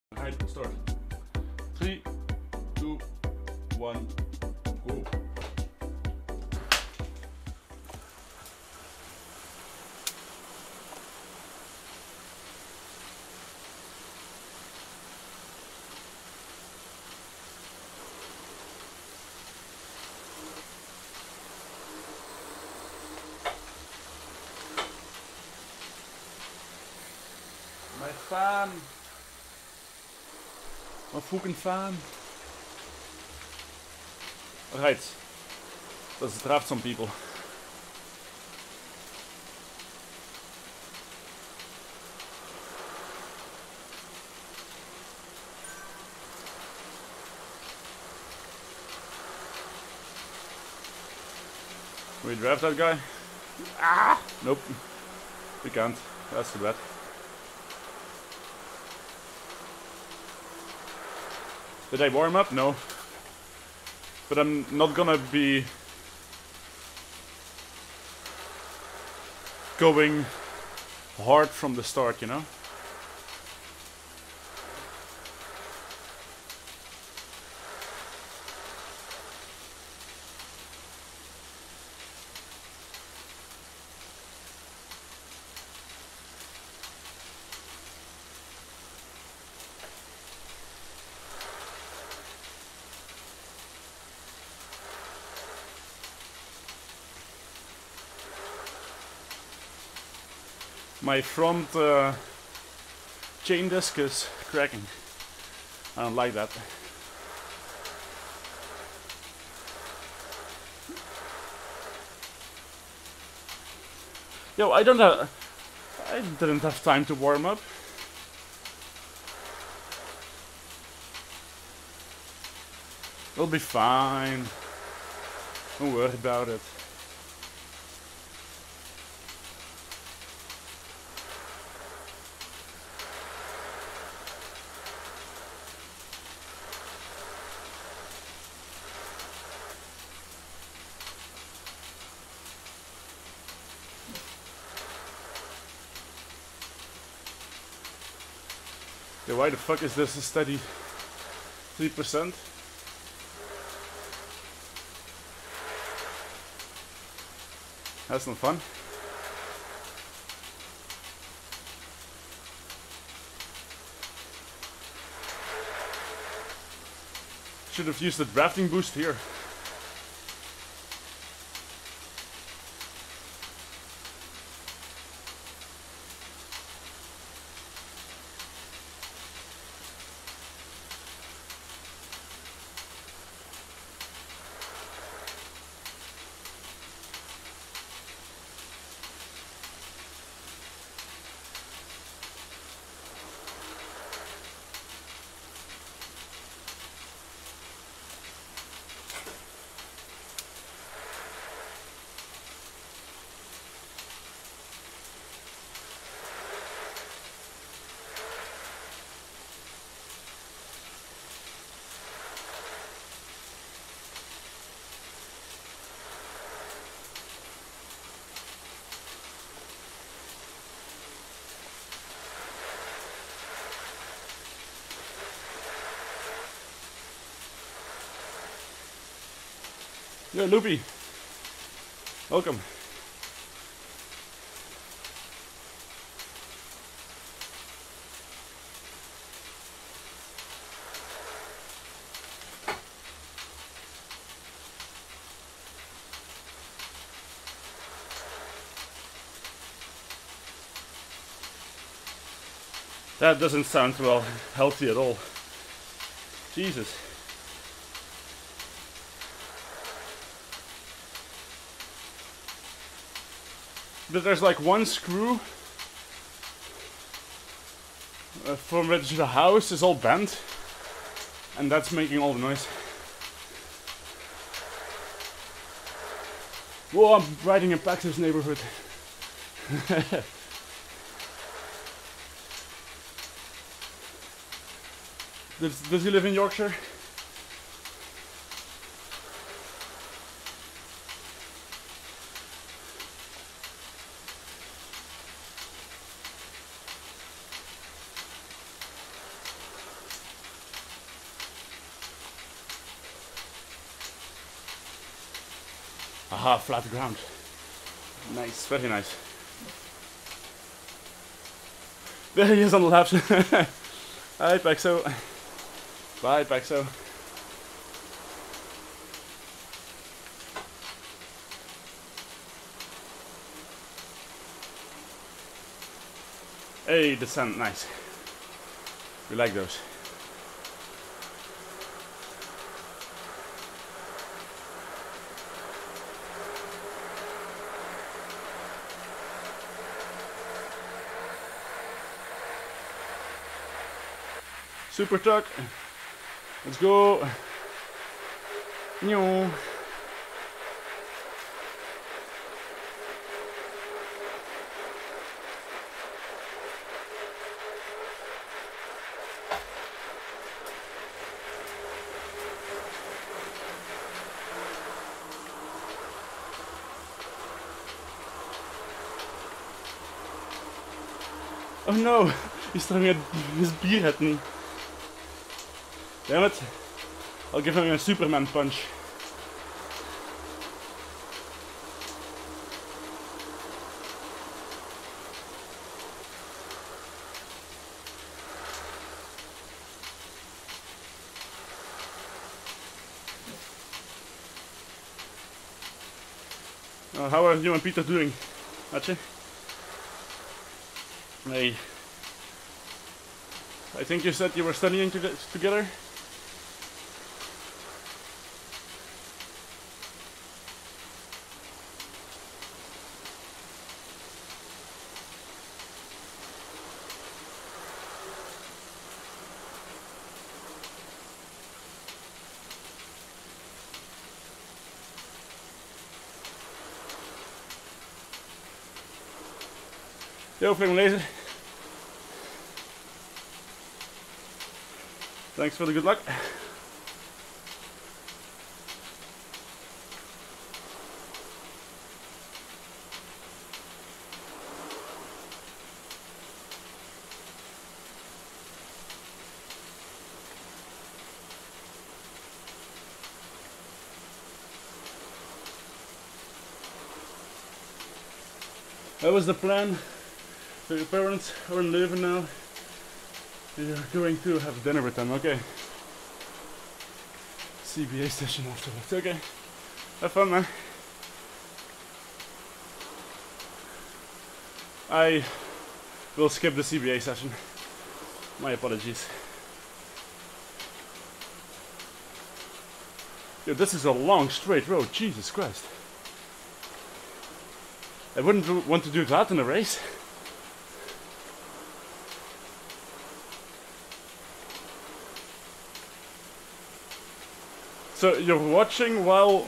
Alright, start. 3, 2, 1, go. My fan. My fucking fan. Alright. Let's draft some people. Can we draft that guy? Ah! Nope. We can't. That's too bad. Did I warm up? No. But I'm not gonna be going hard from the start, you know? My front chain disc is cracking. I don't like that. Yo, I didn't have time to warm up. We'll be fine. Don't worry about it. Yeah, why the fuck is this a steady 3%? That's not fun. Should have used the drafting boost here. Yo, Loopy. Welcome. That doesn't sound well healthy at all. Jesus. But there's like one screw from which the house is all bent, and that's making all the noise. Whoa, I'm riding in Pax's neighborhood. Does he live in Yorkshire? Aha, flat ground. Nice, very nice. There he is on the left. Alright, Bexo. Bye, Bexo. Hey, descent, nice. We like those. Super truck. Let's go. New. Oh no, he's throwing his beer at me. Damn it. I'll give him a Superman punch. How are you and Peter doing, Atje? Hey. I think you said you were studying together? Yo, Flame Laser. Thanks for the good luck. That was the plan. So your parents are in Leuven now. You're going to have dinner with them, okay? CBA session afterwards, okay? Have fun, man. I will skip the CBA session. My apologies. Yo, this is a long straight road, Jesus Christ. I wouldn't want to do that in a race. So you're watching while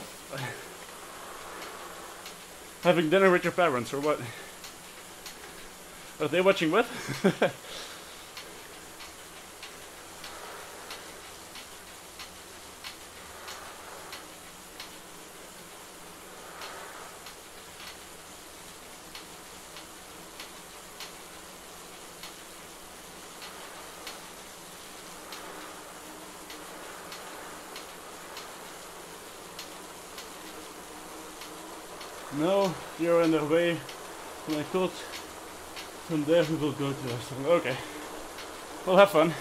having dinner with your parents, or what? Are they watching with? No, you're on their way. And I thought from there we will go to the restaurant. Okay. Well, have fun.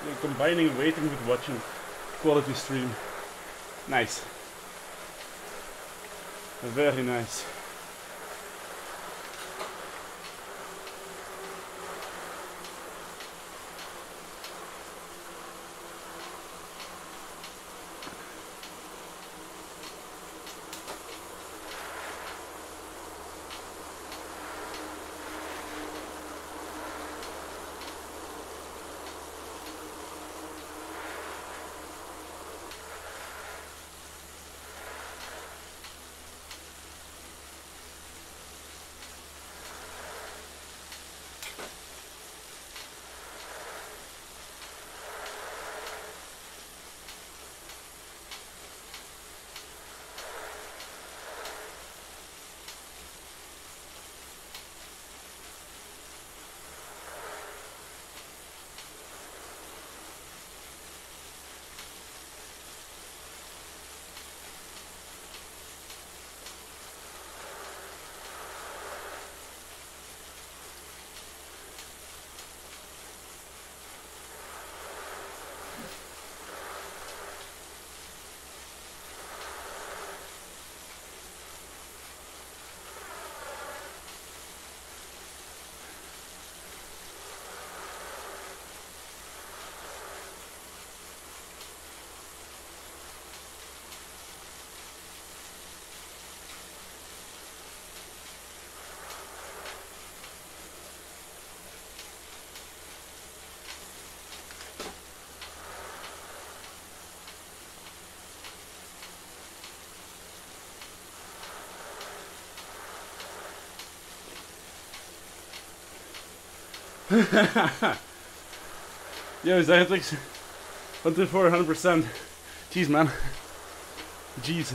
combining waiting with watching quality stream. Nice. Very nice. Yo, Zytrix, until 400%. Jeez, man. Jeez.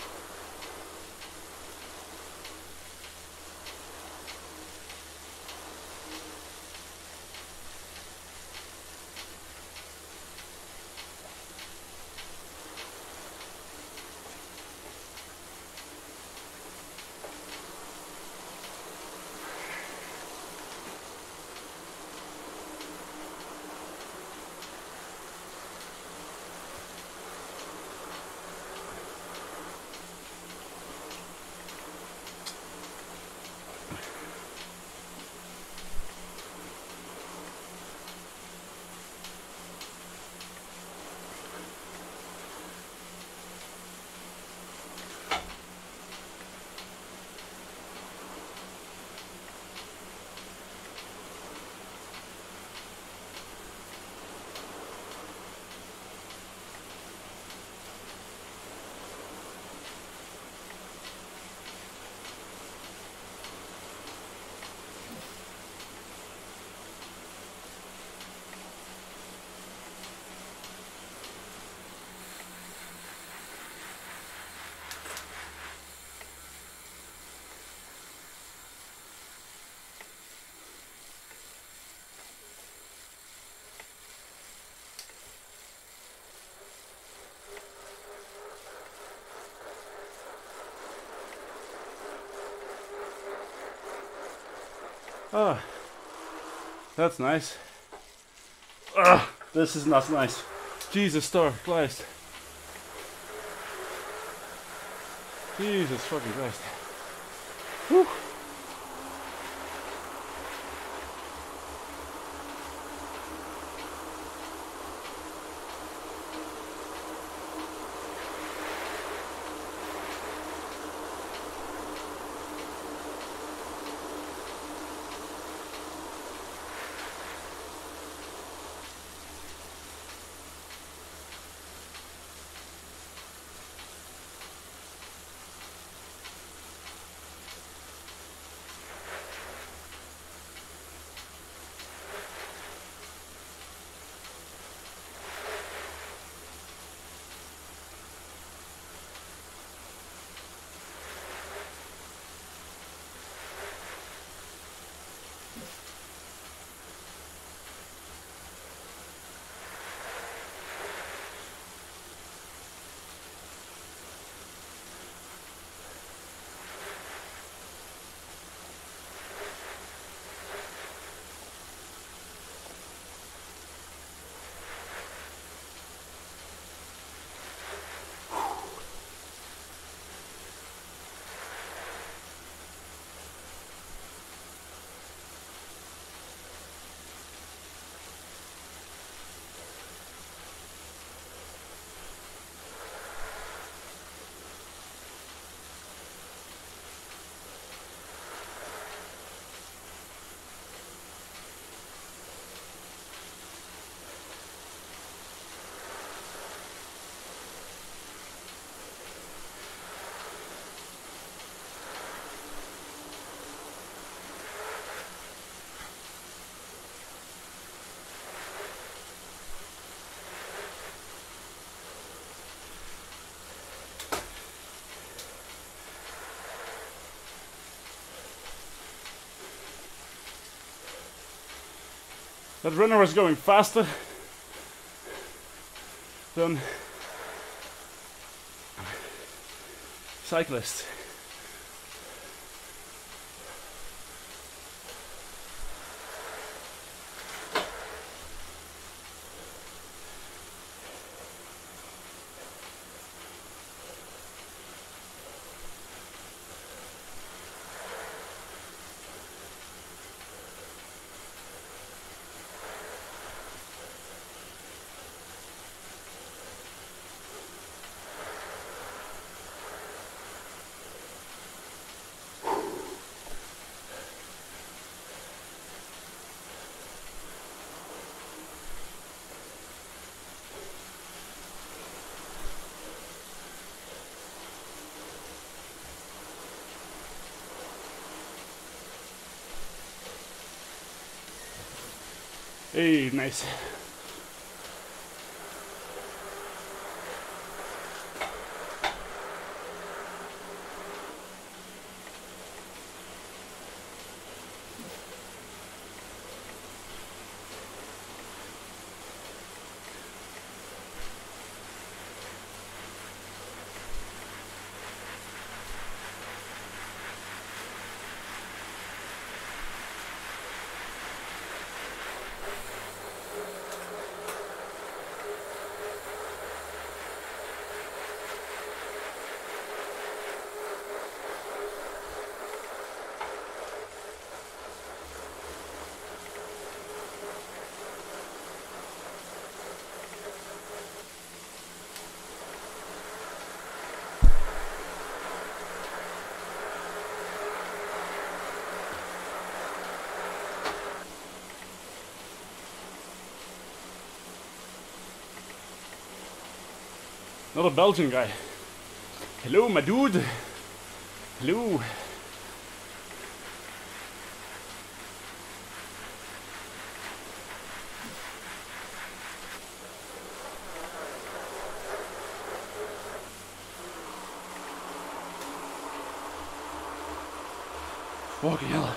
Oh, that's nice. Ugh, this is not nice. Jesus, Star Christ. Jesus fucking Christ. Whew. That runner was going faster than cyclist. Hey, nice. Another Belgian guy. Hello, my dude. Hello. Fucking hell.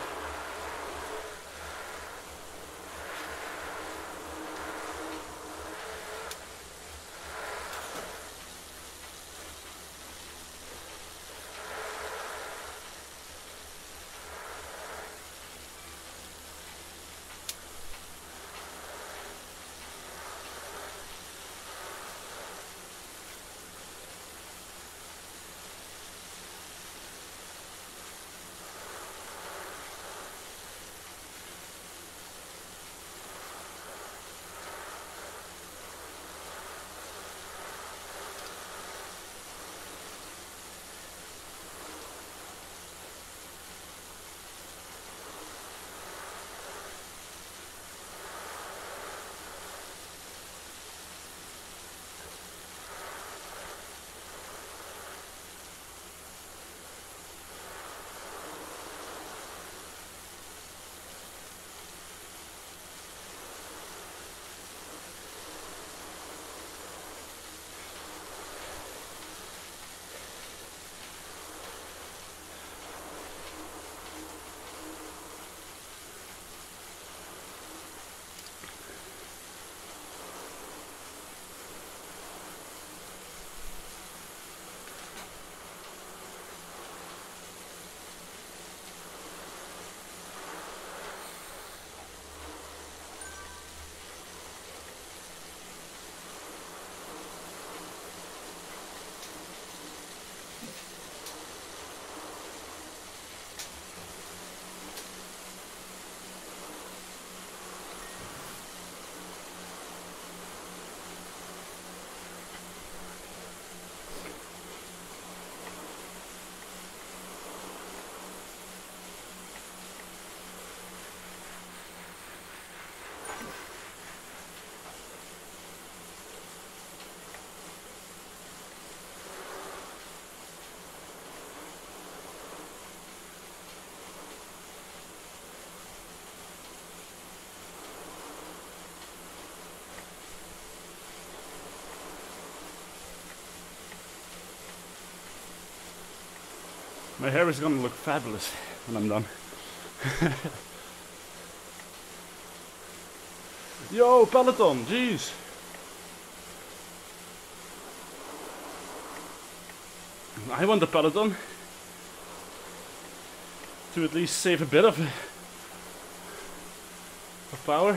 My hair is gonna look fabulous when I'm done. Yo, Peloton, jeez. I want the Peloton to at least save a bit of power.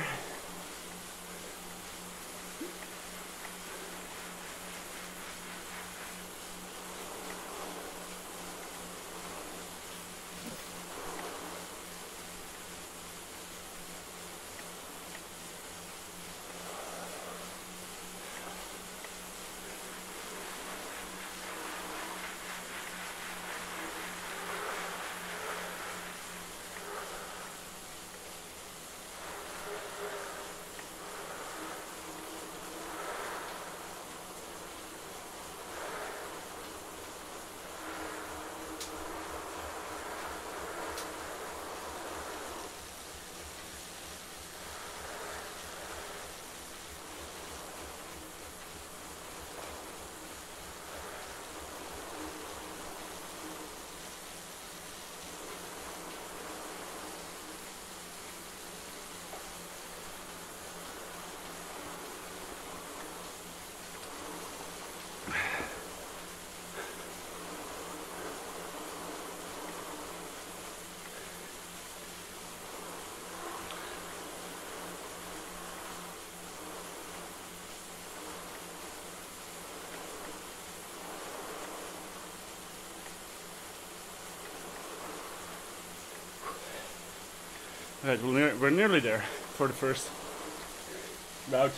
Right, we're nearly there for the first route.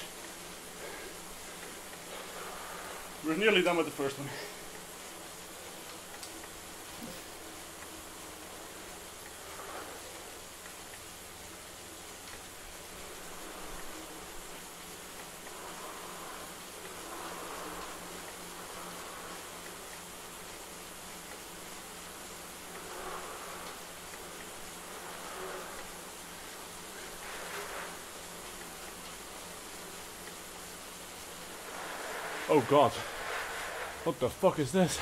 We're nearly done with the first one. Oh god, what the fuck is this?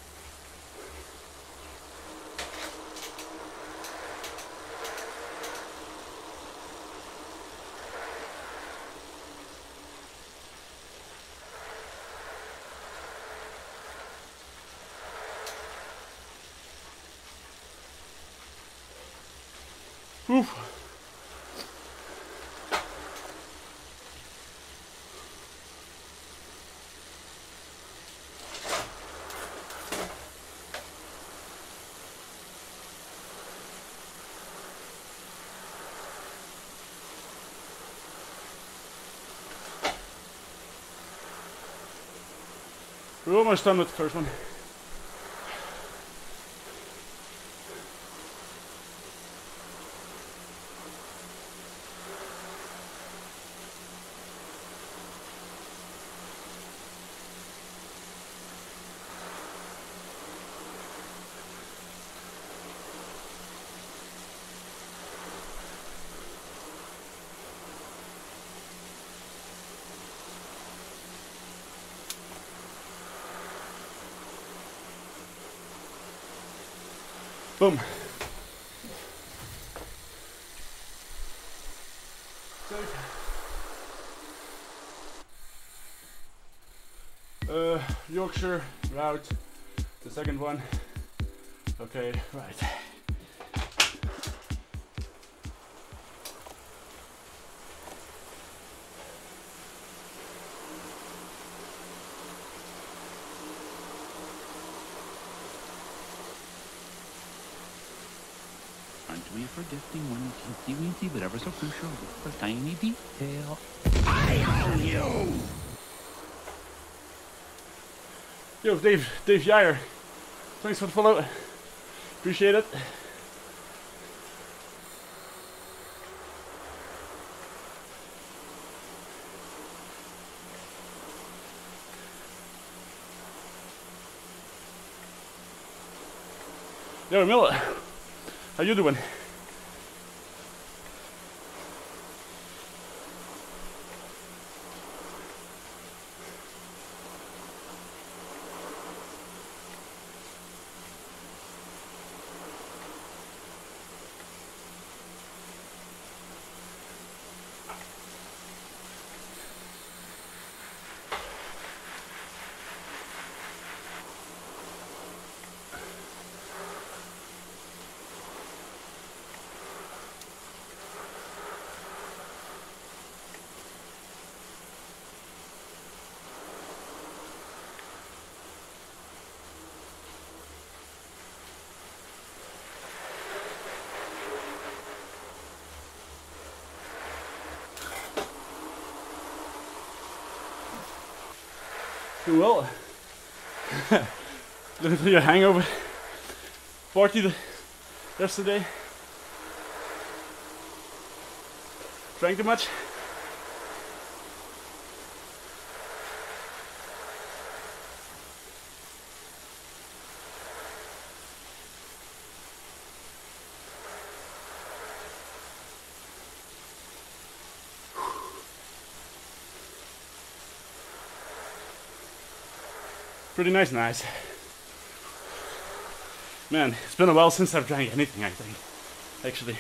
Oof. We're almost done with the first one. Boom. Yorkshire route, the second one. Okay, right. Aren't we forgetting one teensy-weensy but ever so crucial little tiny detail? I own you! Yo, Dave Yair. Thanks for the follow. Appreciate it. Yo, Miller. How you doing? Doing well. Living through your hangover party yesterday. Drank too much? Pretty nice. Man, it's been a while since I've drank anything, I think. Actually.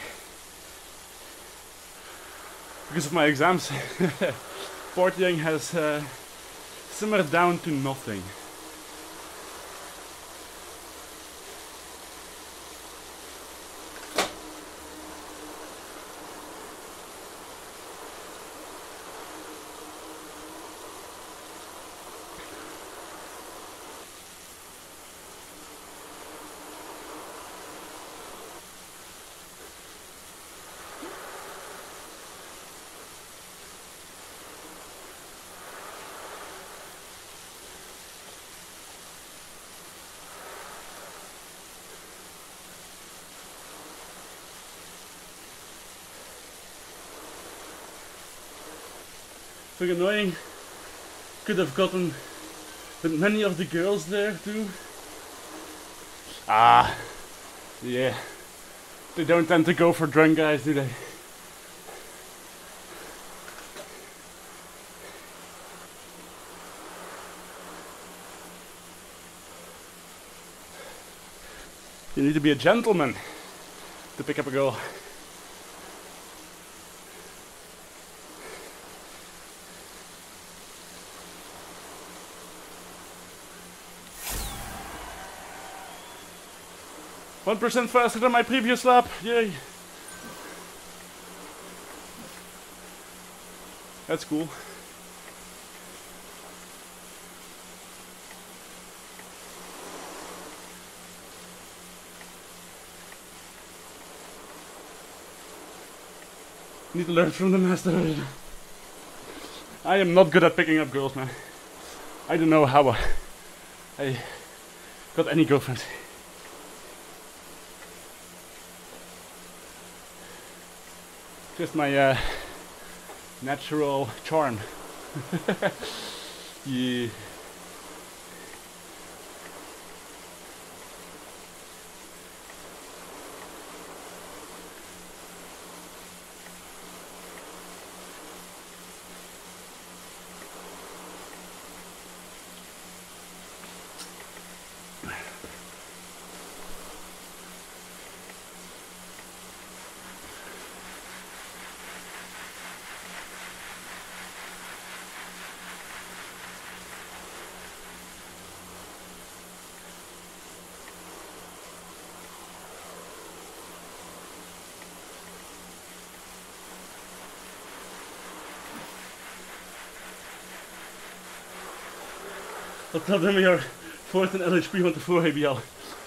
Because of my exams, partying has simmered down to nothing. Pretty annoying. Could have gotten with many of the girls there too. Ah, yeah. They don't tend to go for drunk guys, do they? You need to be a gentleman to pick up a girl. %1 faster than my previous lap, yay! That's cool. Need to learn from the master. I am not good at picking up girls, man. I don't know how I got any girlfriends. Just my natural charm. Yeah. Wat hadden we hier voor een LHP want ervoor heb je al.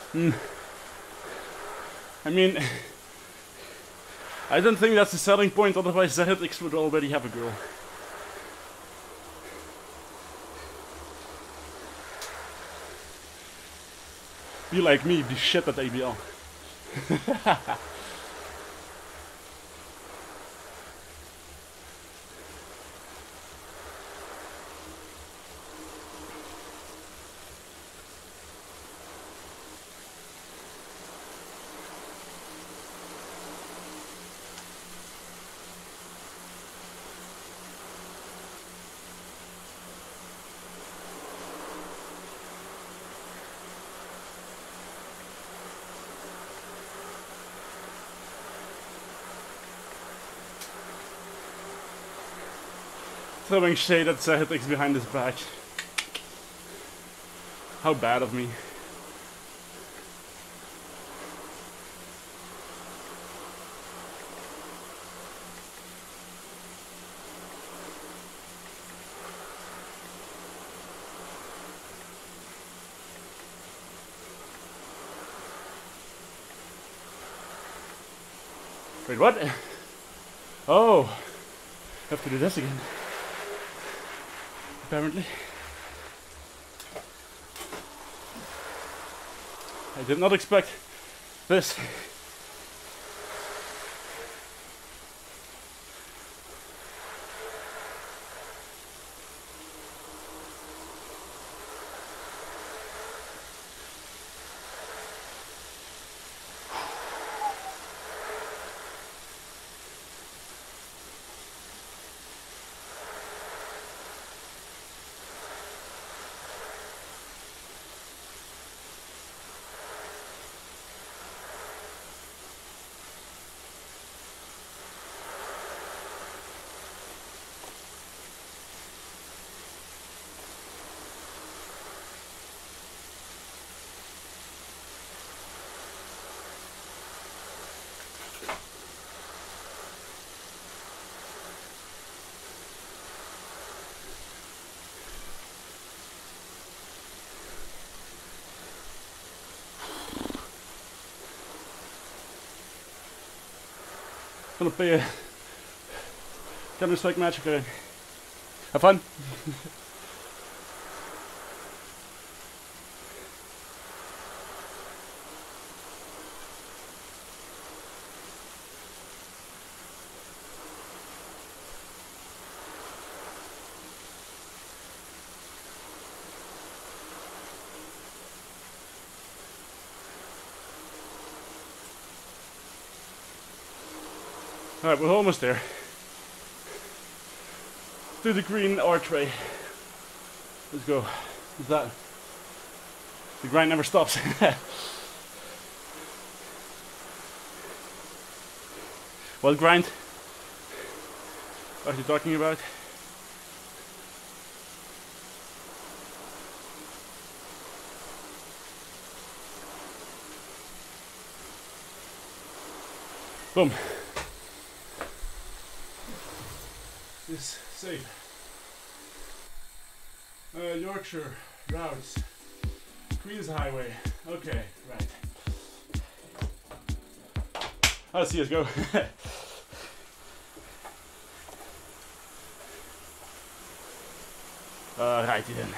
I mean, I don't think that's the selling point, otherwise ZX would already have a girl. Be like me, be shit at ABL. Throwing shade at ZX behind his back. How bad of me. Wait, what? Oh, have to do this again. Apparently. I did not expect this. Gonna play a Counter-Strike match. Okay. Have fun. Alright, we're almost there. To the green archway. Let's go. Is that? The grind never stops. What grind? What are you talking about? Boom. Is safe. Yorkshire routes. Queens Highway. Okay, right. Let's see us go. Righty then.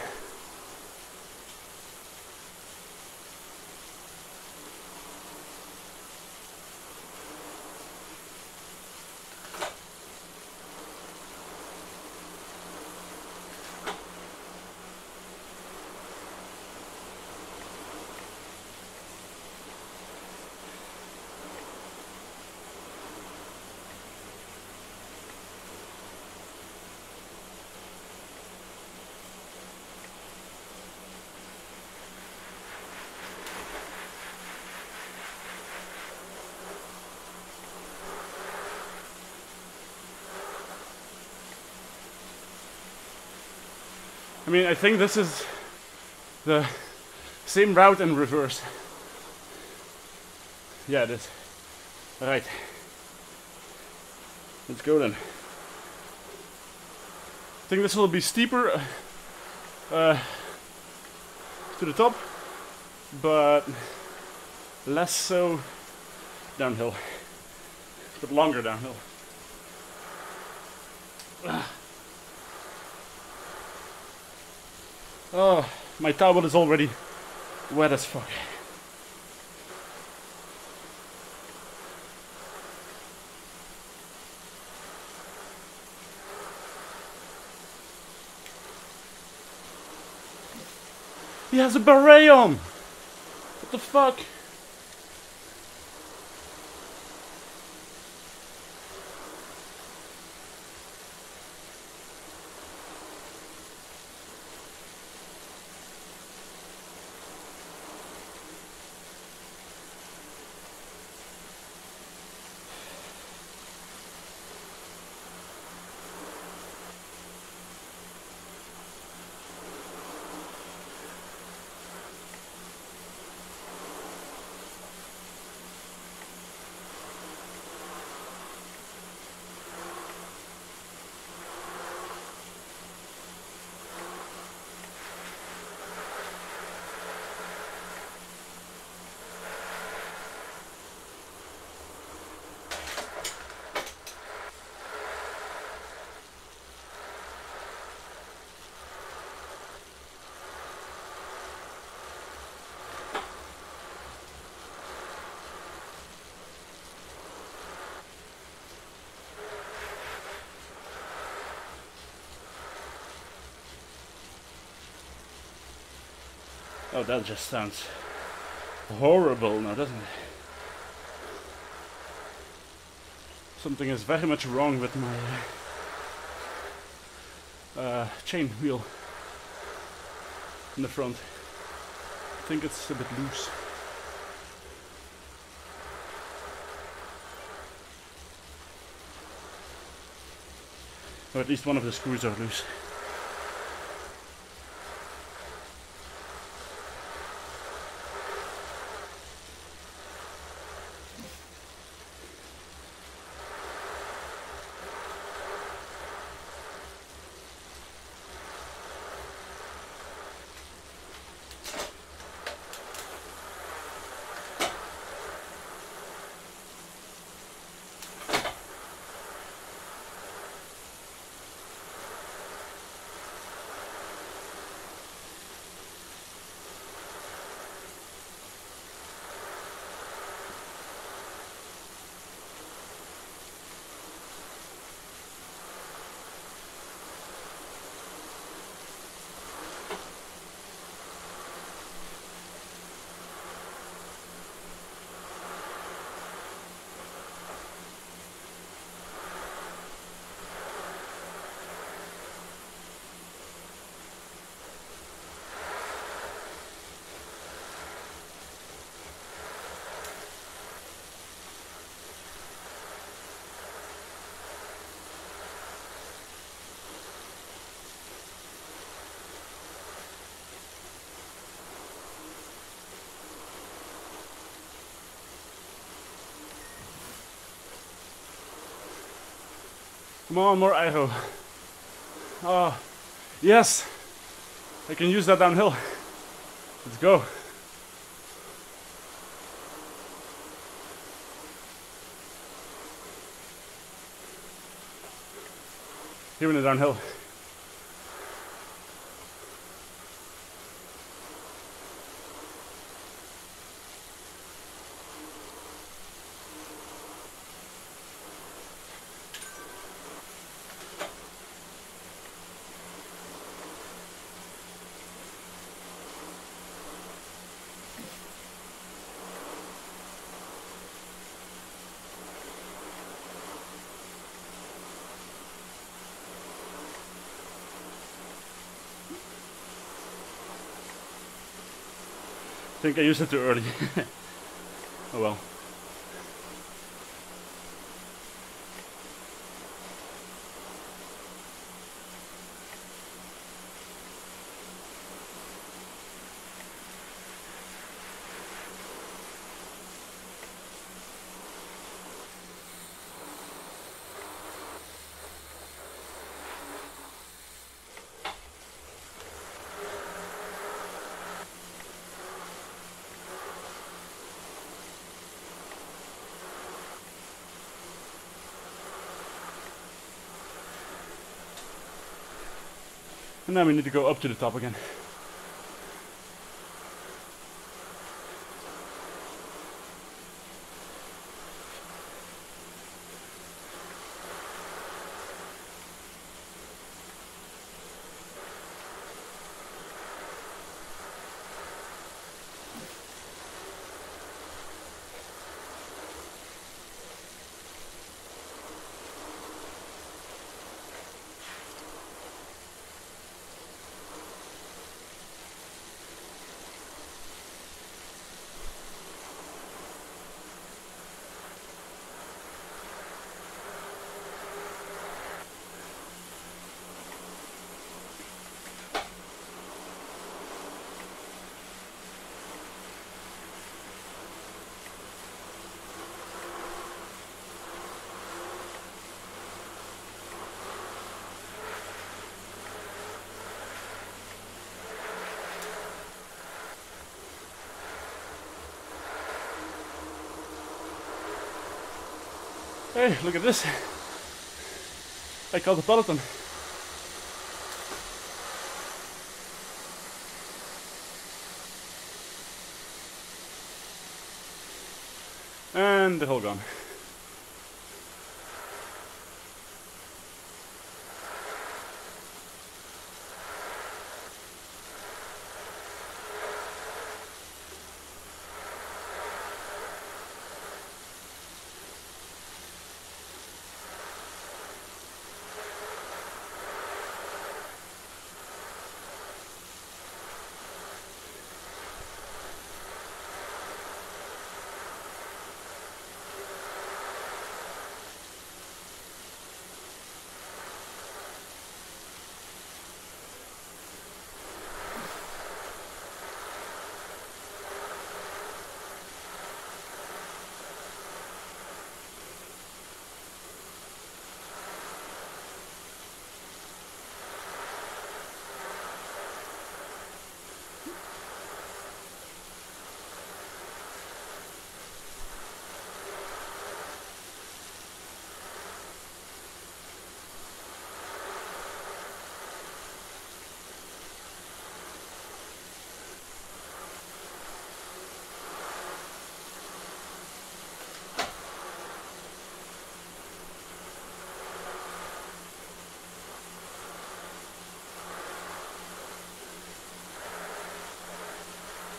I mean, I think this is the same route in reverse. Yeah, it is. Alright. Let's go then. I think this will be steeper to the top, but less so downhill. But longer downhill. Oh, my towel is already wet as fuck. He has a beret on! What the fuck? Oh, that just sounds horrible now, doesn't it? Something is very much wrong with my chain wheel in the front. I think it's a bit loose. Or at least one of the screws are loose. Come on, more Idaho. Oh, yes! I can use that downhill. Let's go. Here in the downhill. I think I used it too early. Oh well. And now we need to go up to the top again. Hey, look at this. I caught the peloton. And the hole gone.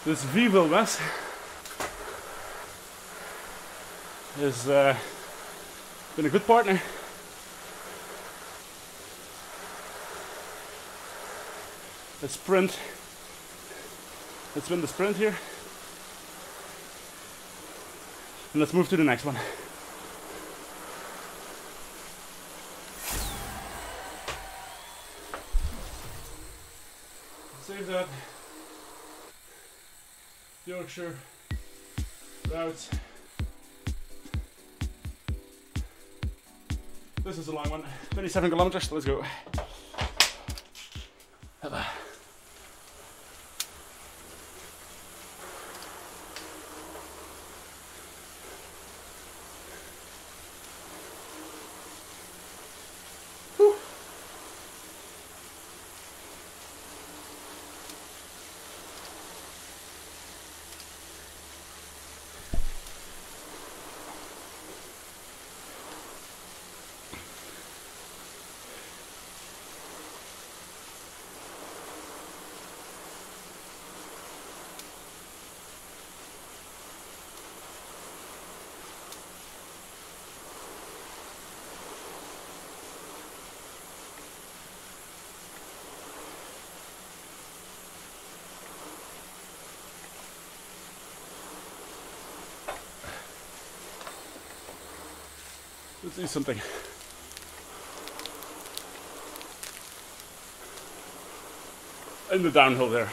This Vivo West has been a good partner. A sprint. Let's win the sprint here. And let's move to the next one. Save that. Yorkshire routes. This is a long one. 27 kilometers. Let's go. Let's do something. In the downhill there.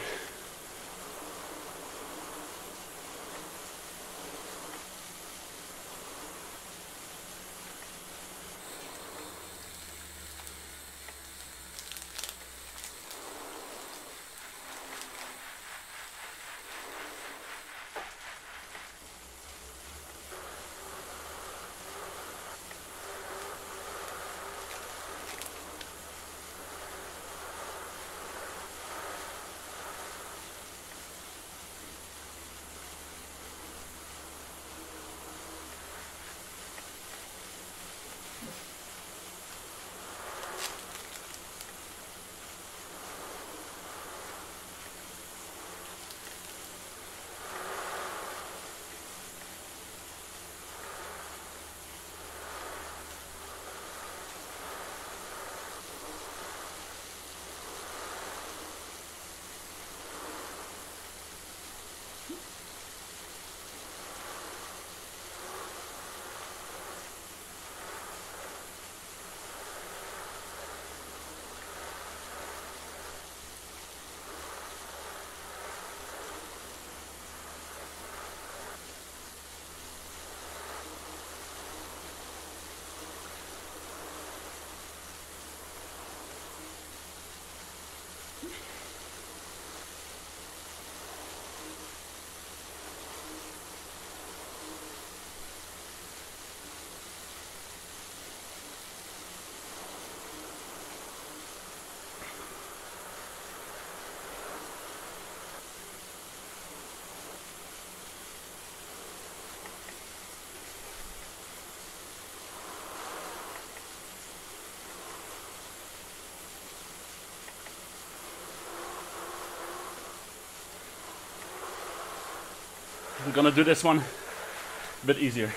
I'm gonna do this one a bit easier.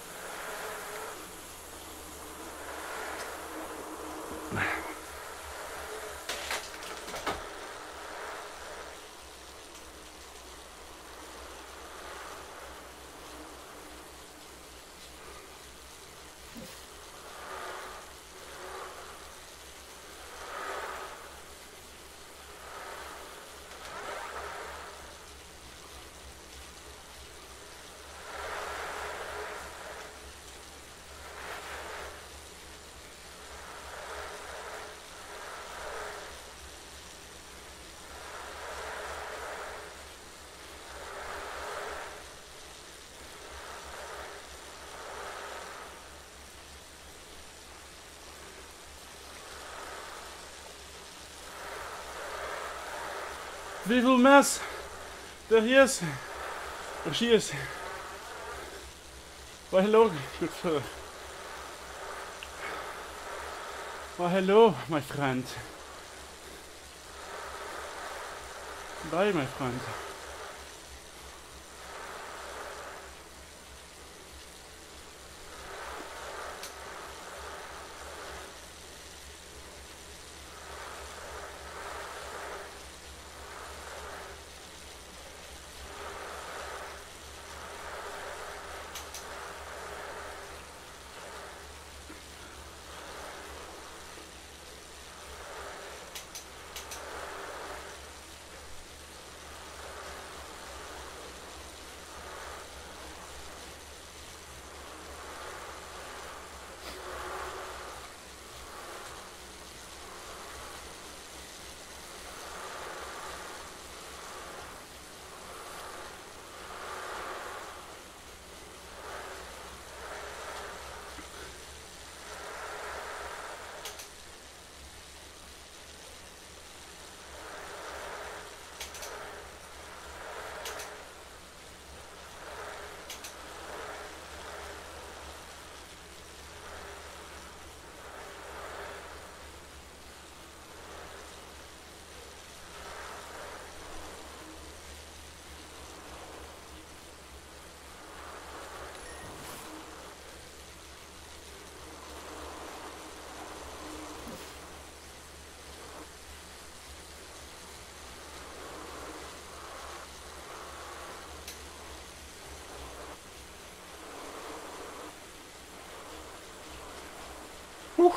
Little mess. There he is. Or she is. Well, hello, good fellow. Well, hello, my friend. Bye, my friend. Whew.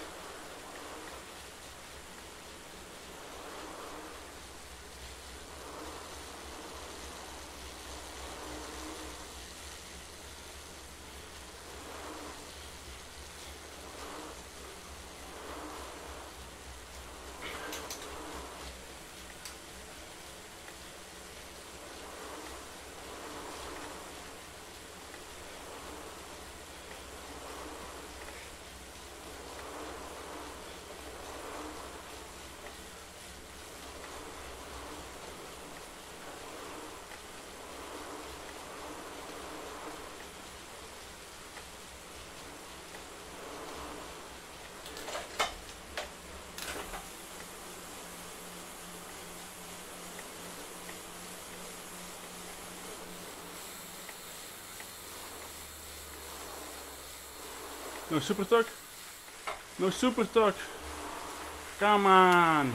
No super tuck. No super tuck. Come on.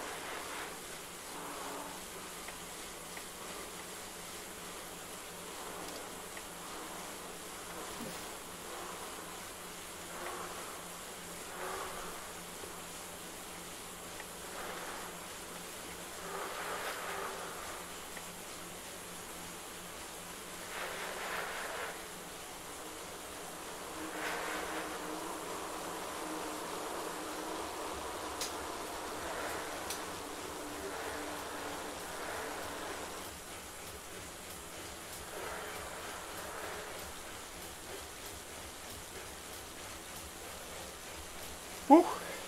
Whew.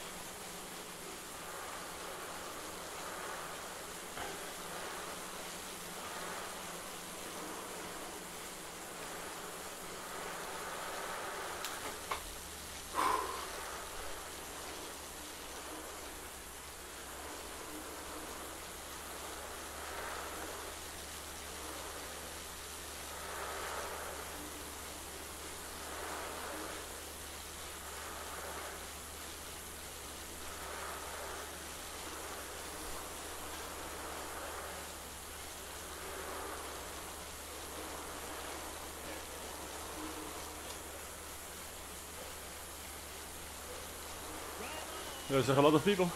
There's a lot of people.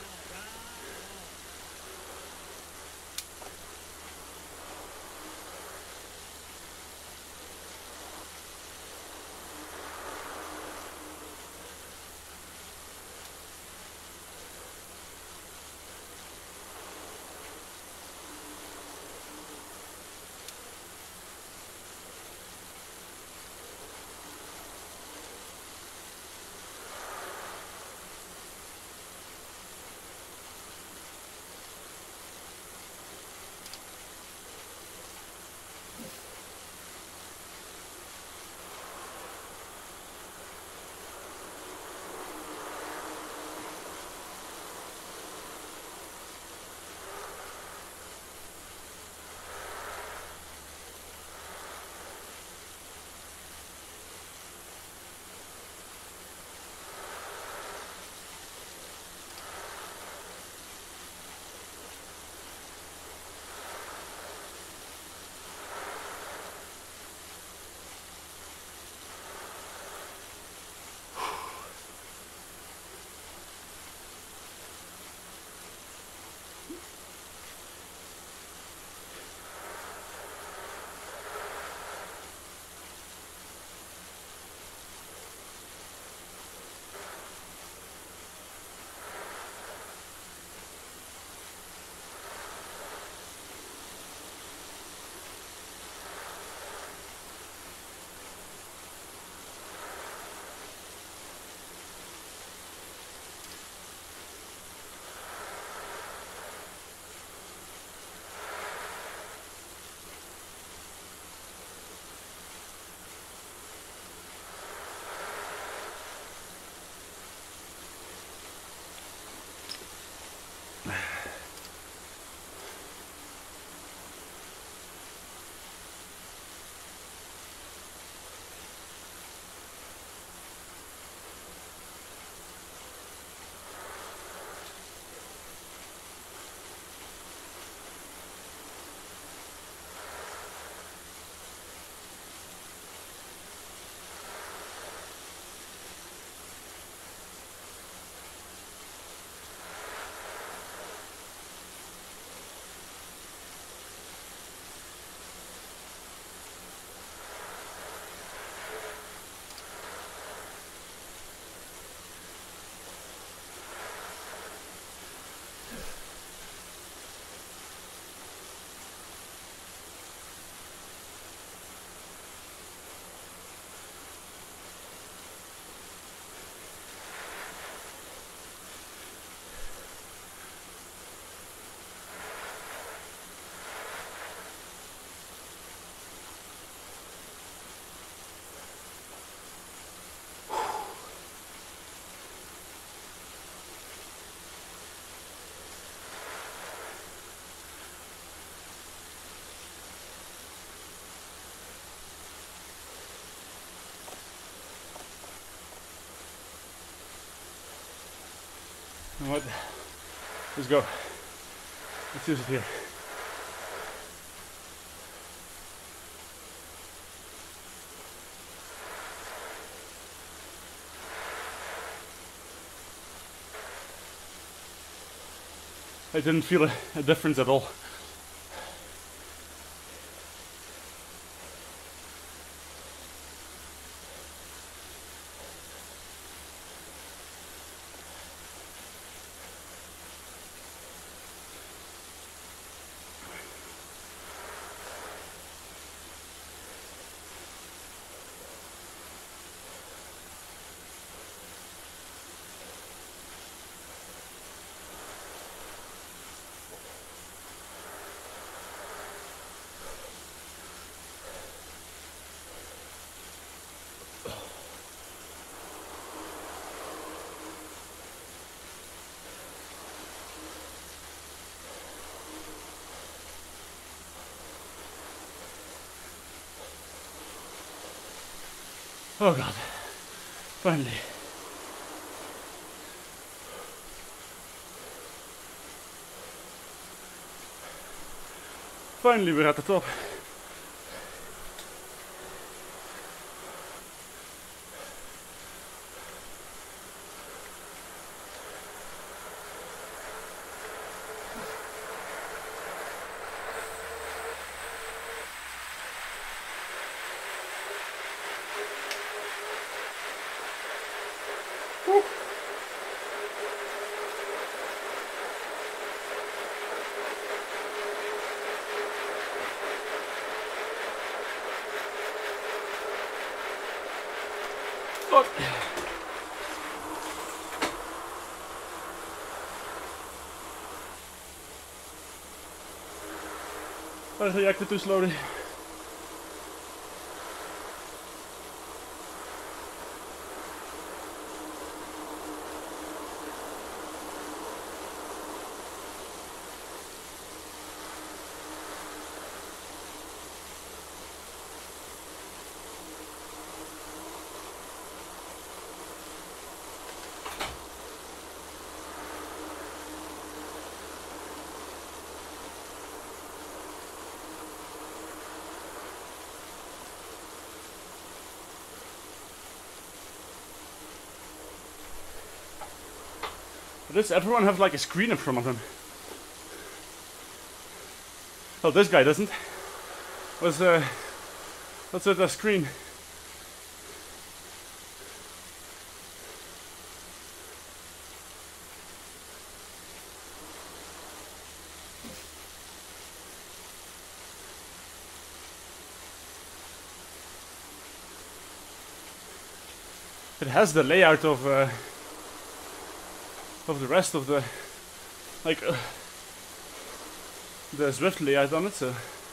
You know what? Let's go. Let's use it here. I didn't feel a difference at all. Oh God, finally. Finally, we're at the top. Woo. Fuck. I reacted too slowly. Does everyone have like a screen in front of them? Oh, this guy doesn't. What's with the screen? It has the layout of the rest of the, like, the Zwift layout on it, so.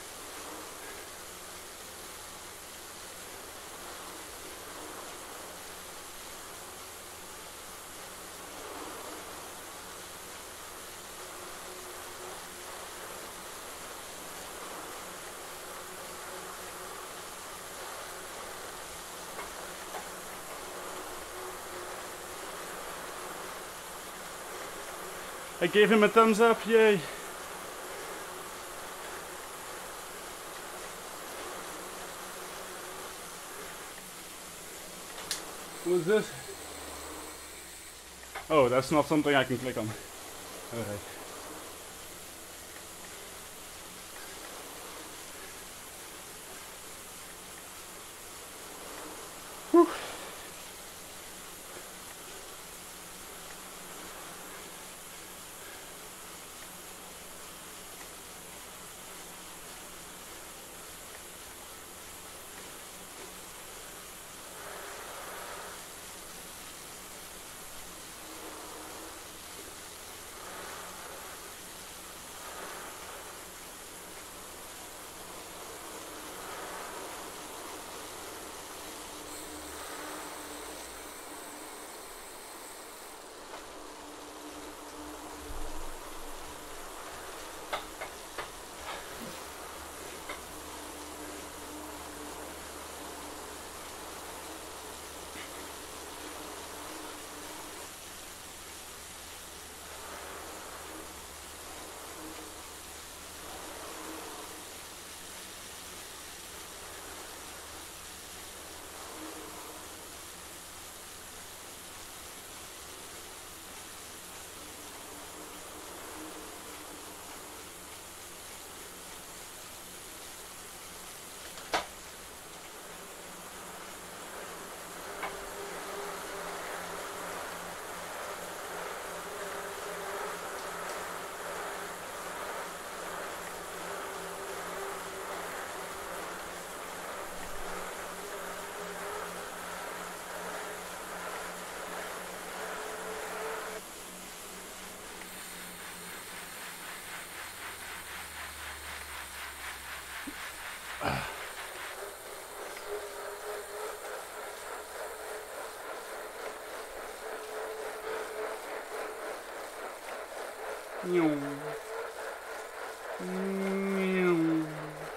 I gave him a thumbs up, yay! What's this? Oh, that's not something I can click on. Alright. Whew. Meow. Meow.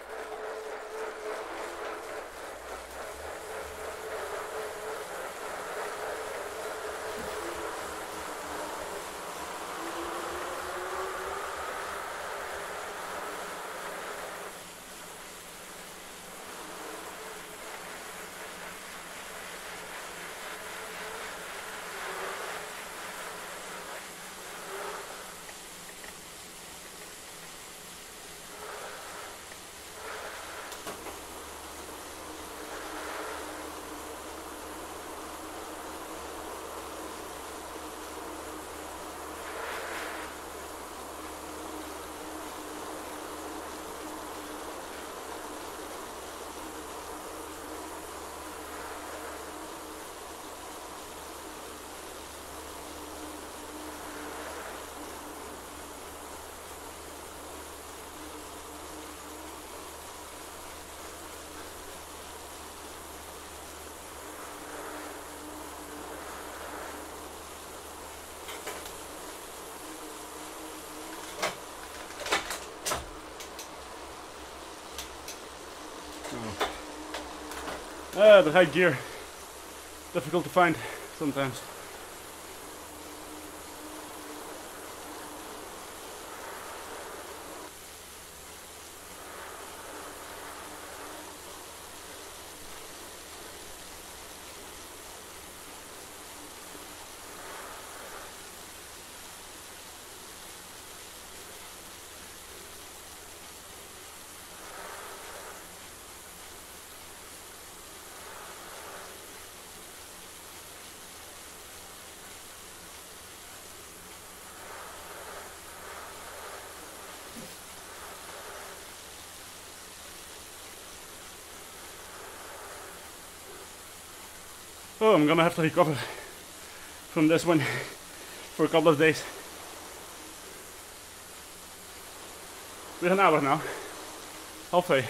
The high gear. Difficult to find sometimes. Oh, I'm gonna have to recover from this one for a couple of days. We're an hour now, halfway.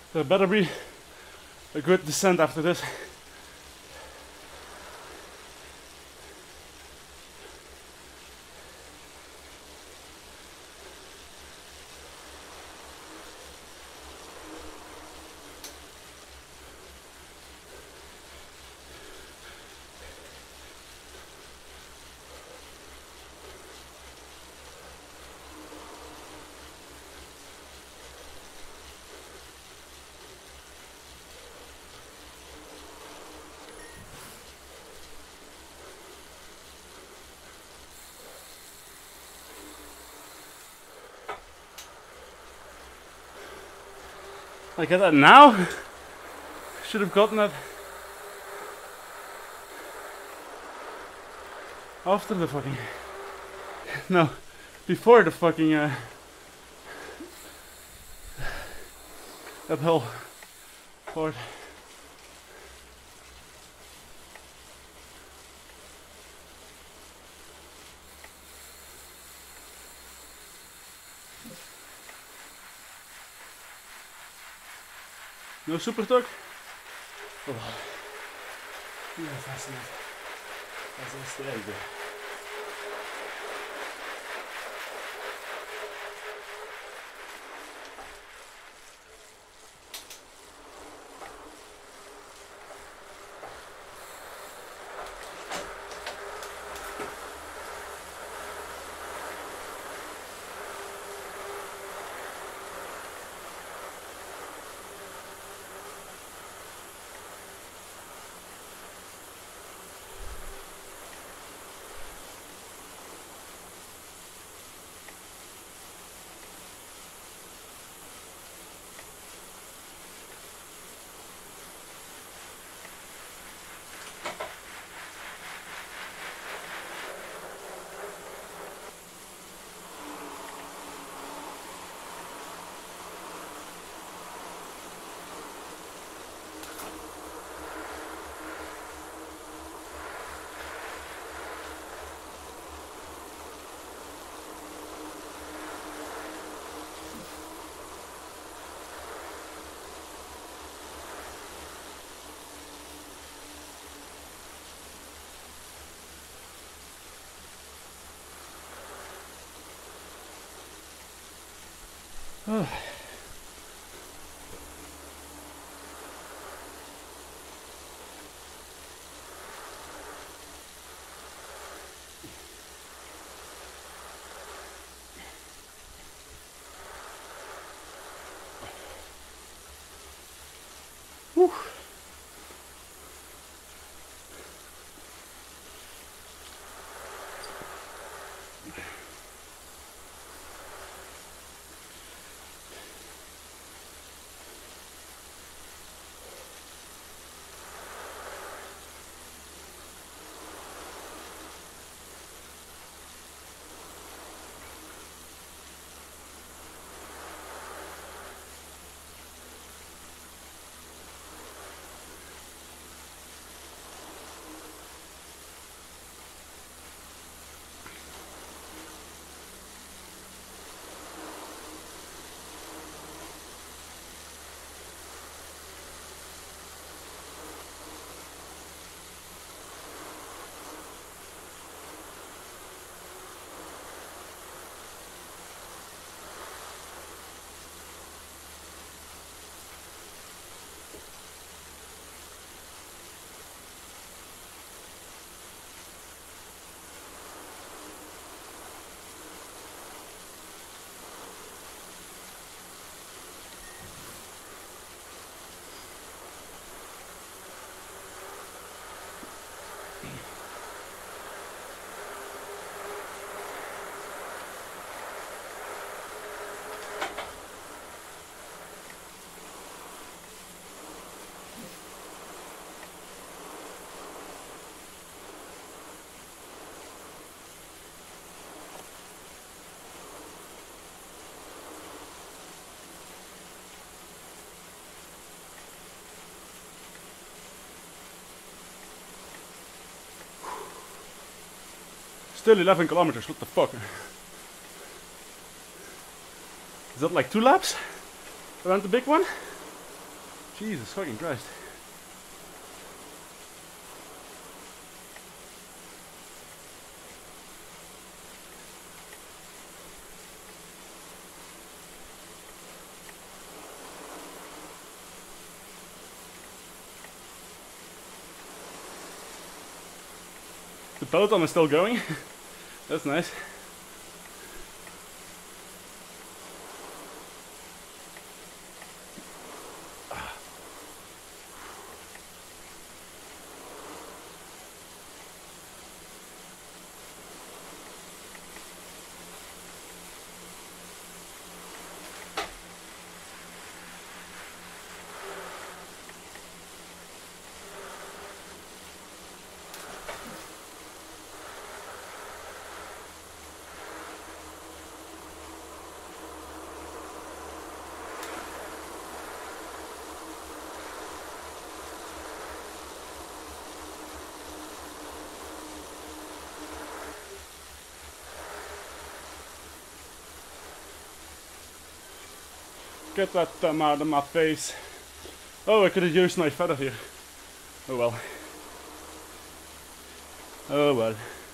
There better be a good descent after this. I get that now? Should have gotten that after the fucking... No, before the fucking uphill part. No super talk? Oh. Ja, fast nicht. Das ist der Ende. Oh. Whew. Still 11 kilometers, what the fuck? Is that like 2 laps around the big one? Jesus fucking Christ. The peloton is still going. That's nice. Get that thumb out of my face. Oh, I could have used my feather here. Oh well. Oh well.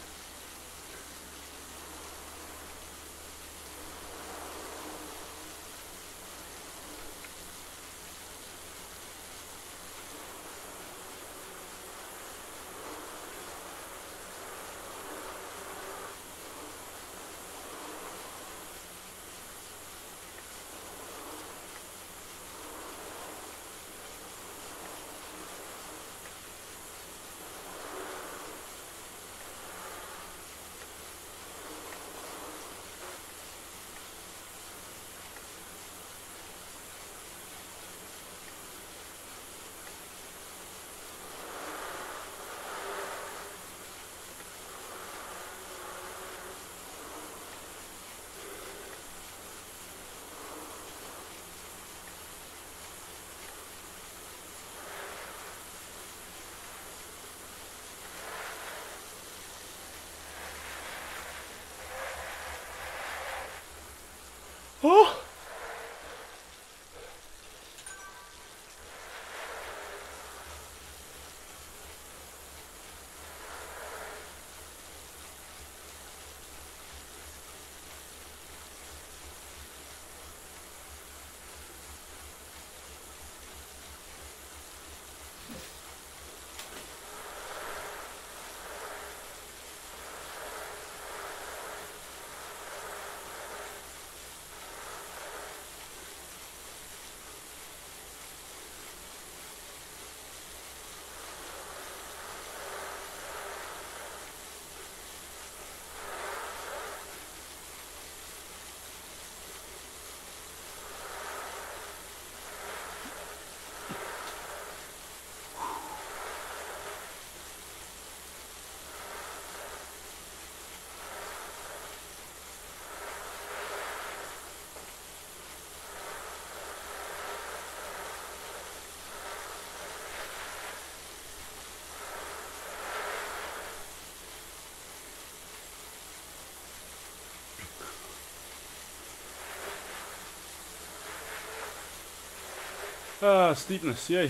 Oh! Ah, steepness, yay.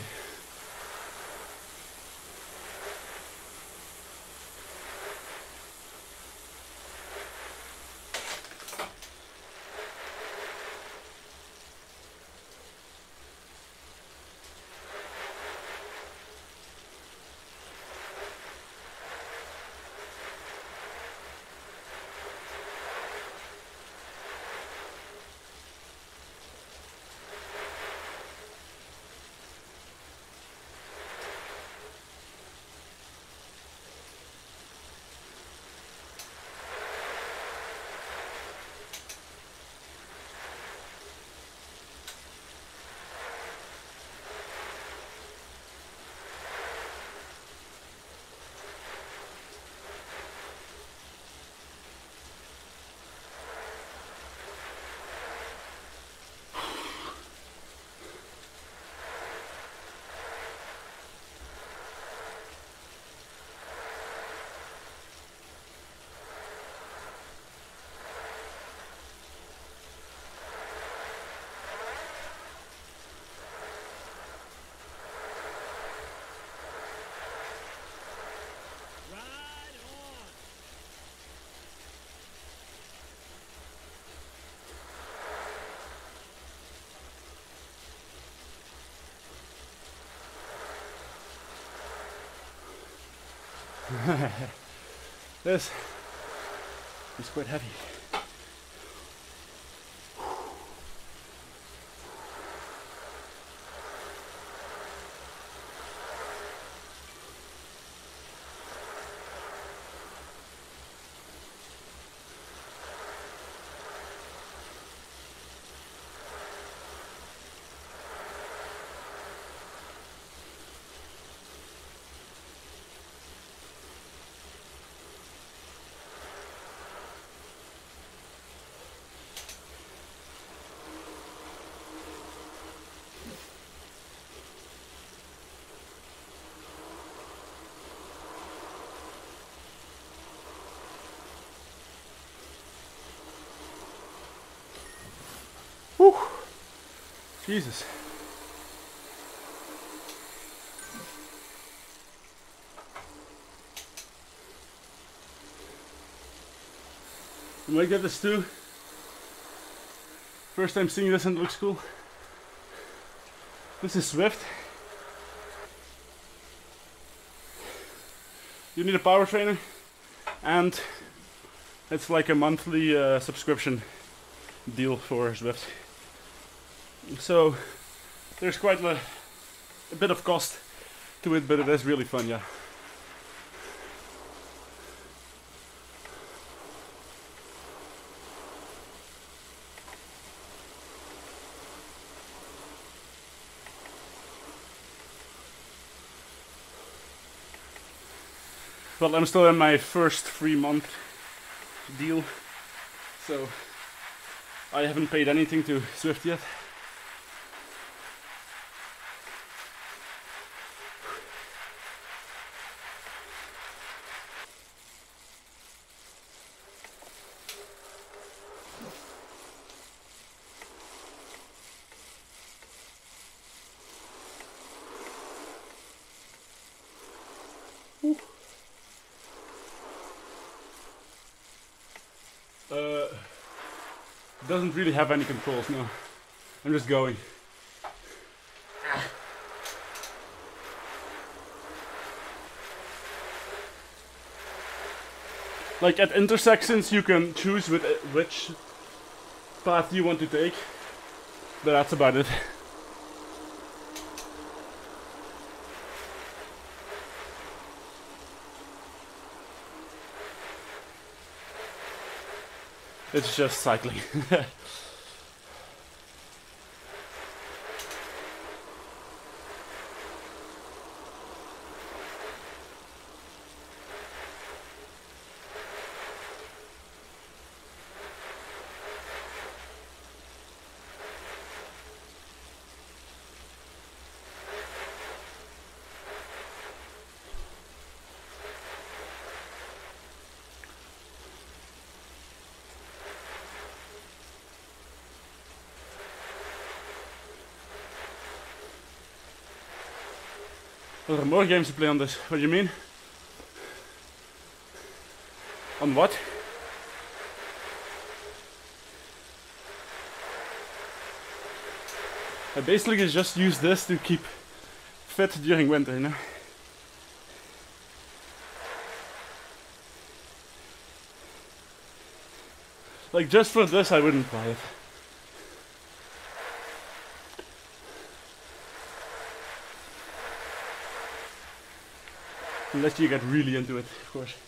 This is quite heavy. Whew. Jesus. You might get this too. First time seeing this and it looks cool. This is Zwift. You need a power trainer and it's like a monthly subscription deal for Zwift. So there's quite a bit of cost to it, but it is really fun, yeah. Well, I'm still in my first 3-month deal, so I haven't paid anything to Zwift yet. Doesn't really have any controls, no. I'm just going. Like at intersections you can choose which path you want to take, but that's about it. It's just cycling. Are there more games to play on this? What do you mean? On what? I basically just use this to keep fit during winter, you know? Like just for this I wouldn't buy it. Unless you get really into it, of course.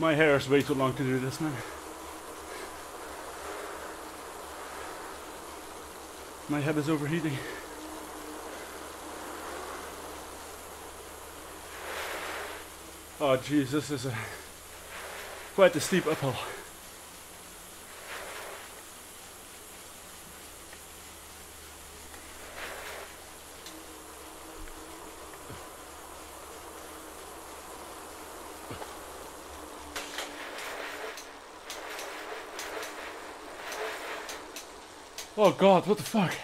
My hair is way too long to do this, man. My head is overheating. Oh jeez, this is quite a steep uphill. Oh god, what the fuck?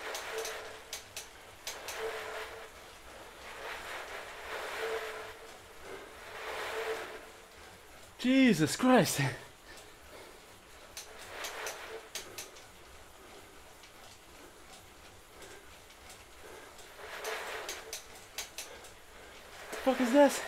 Jesus Christ. The fuck is this?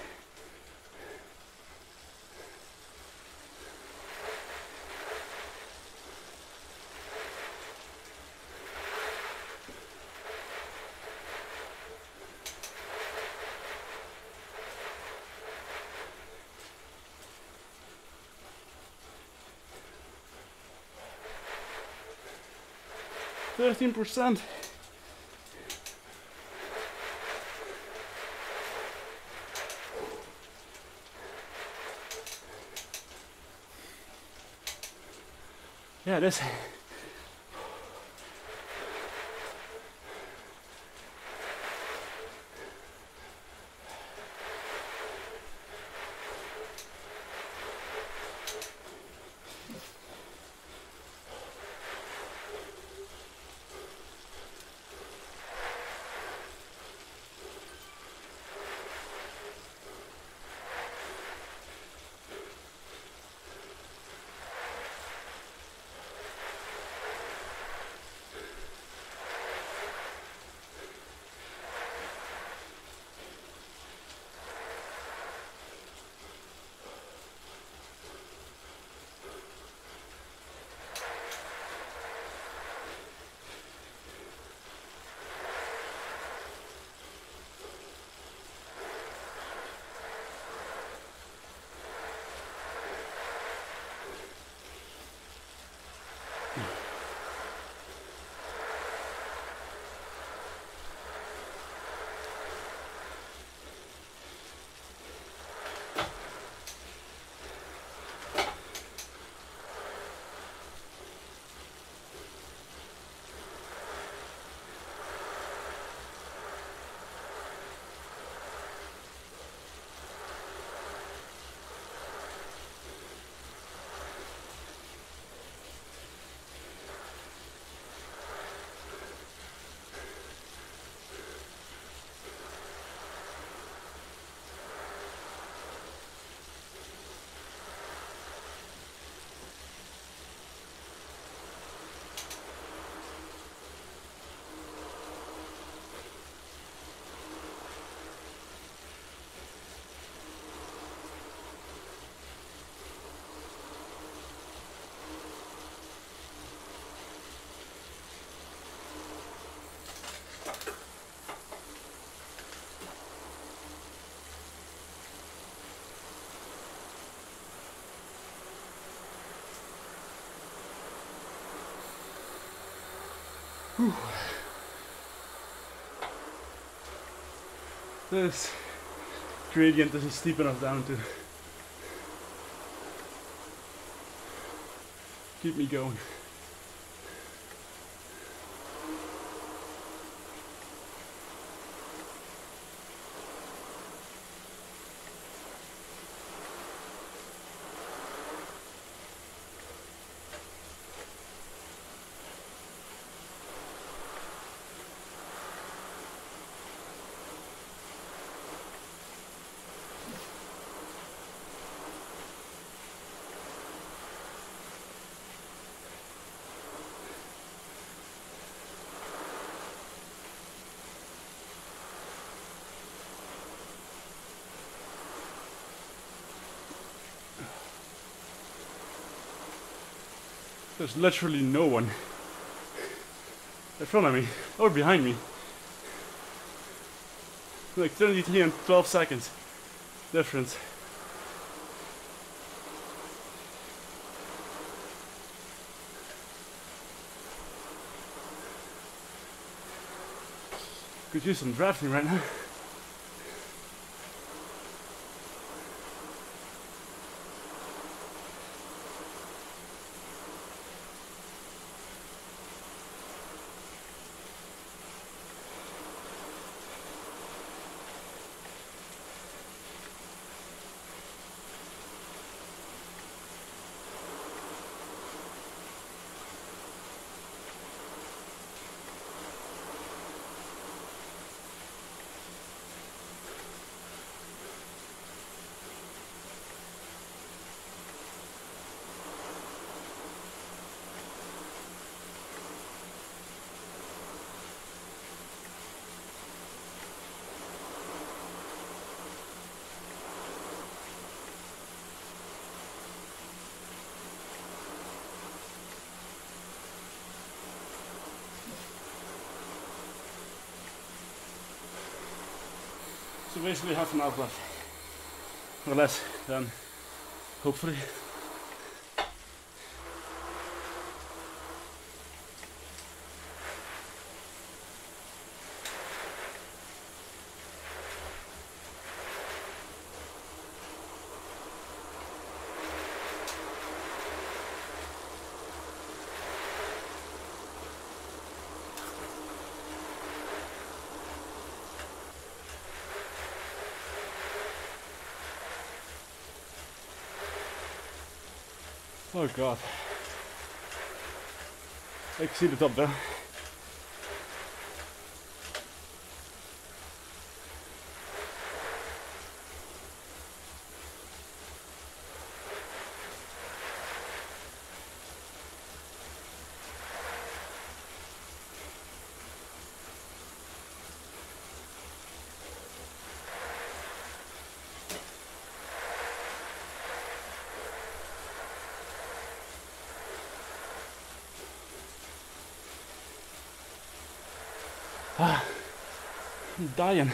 %. Yeah, this. Whew. This gradient isn't steep enough down to keep me going. There's literally no one in front of me or behind me. Like 33 and 12 seconds difference. Could use some drafting right now. So basically half an hour left, or less than, hopefully. Oh god. I can see the top there. Ah, I'm dying.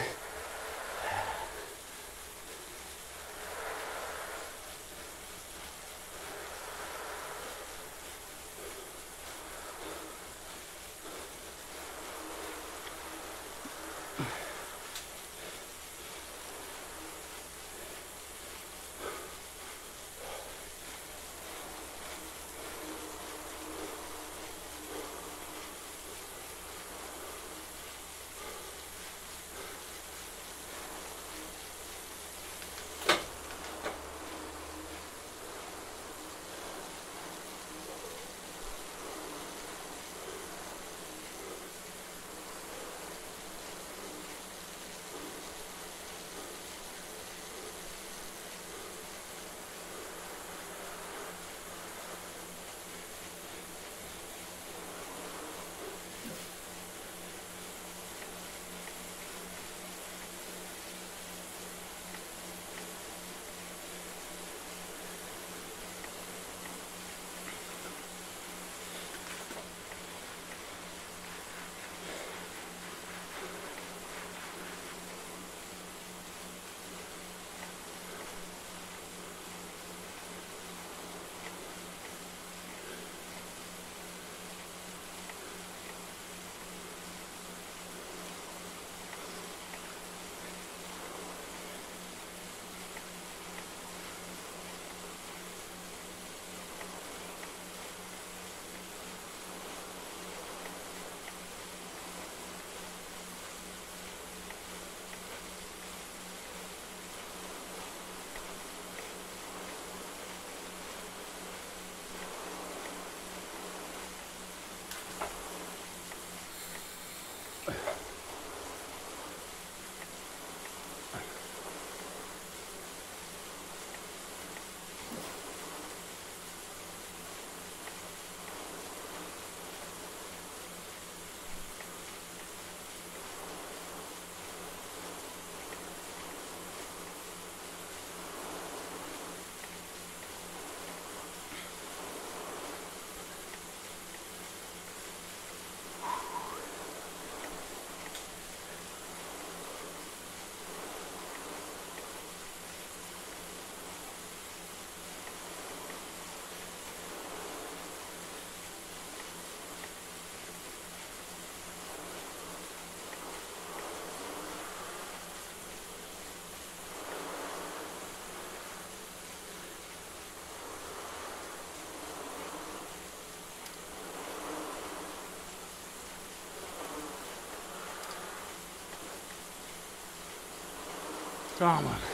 Come on.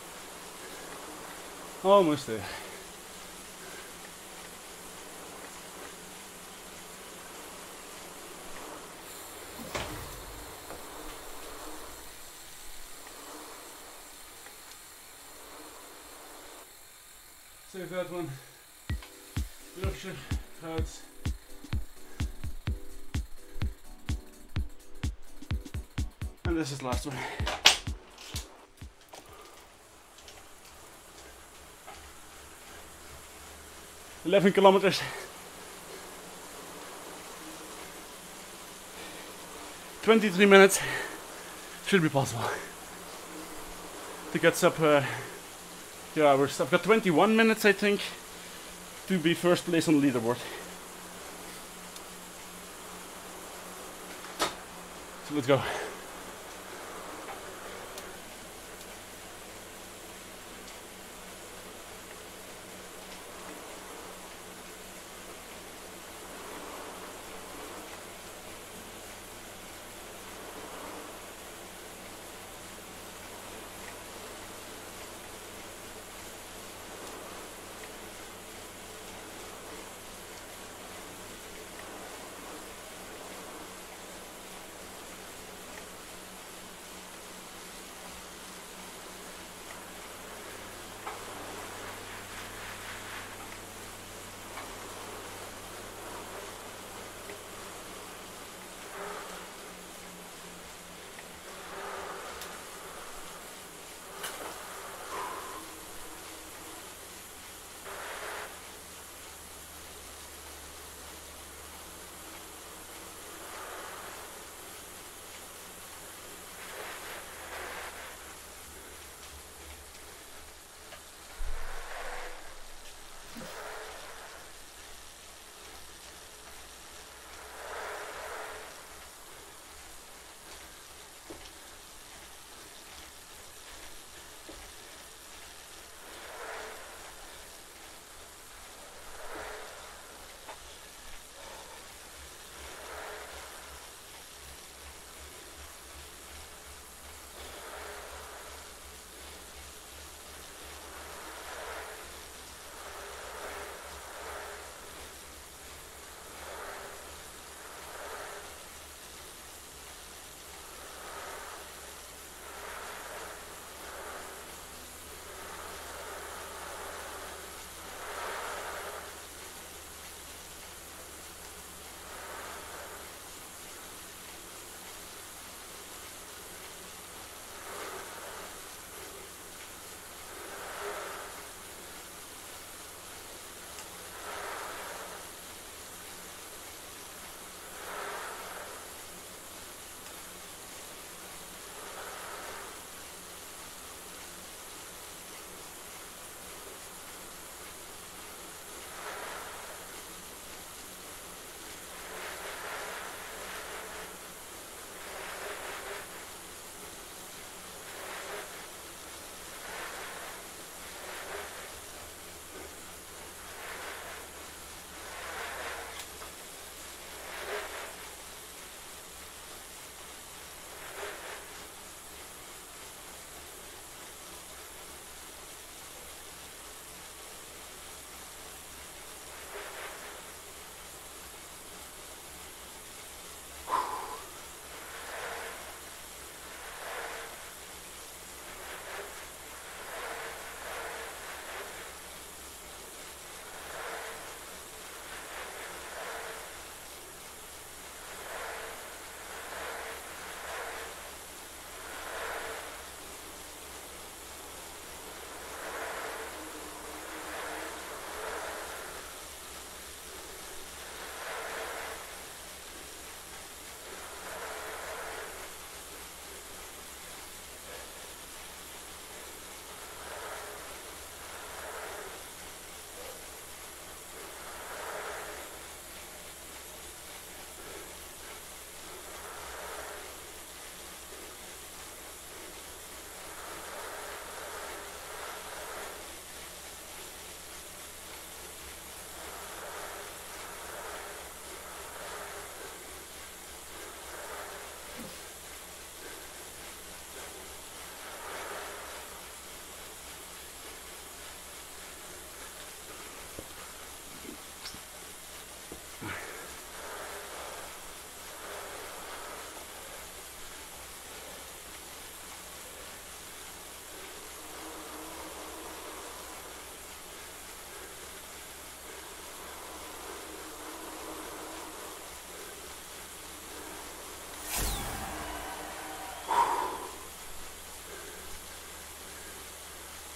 Almost there. Save that one. Yorkshire crowds. And this is the last one. "11 kilometers. "23 minutes. Should be possible to get sub 2 hours. I've got 21 minutes, I think, to be first place on the leaderboard. So let's go.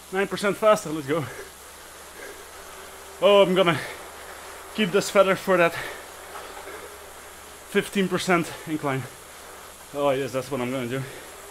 9% faster, let's go. Oh, I'm gonna keep this feather for that 15% incline. Oh yes, that's what I'm gonna do.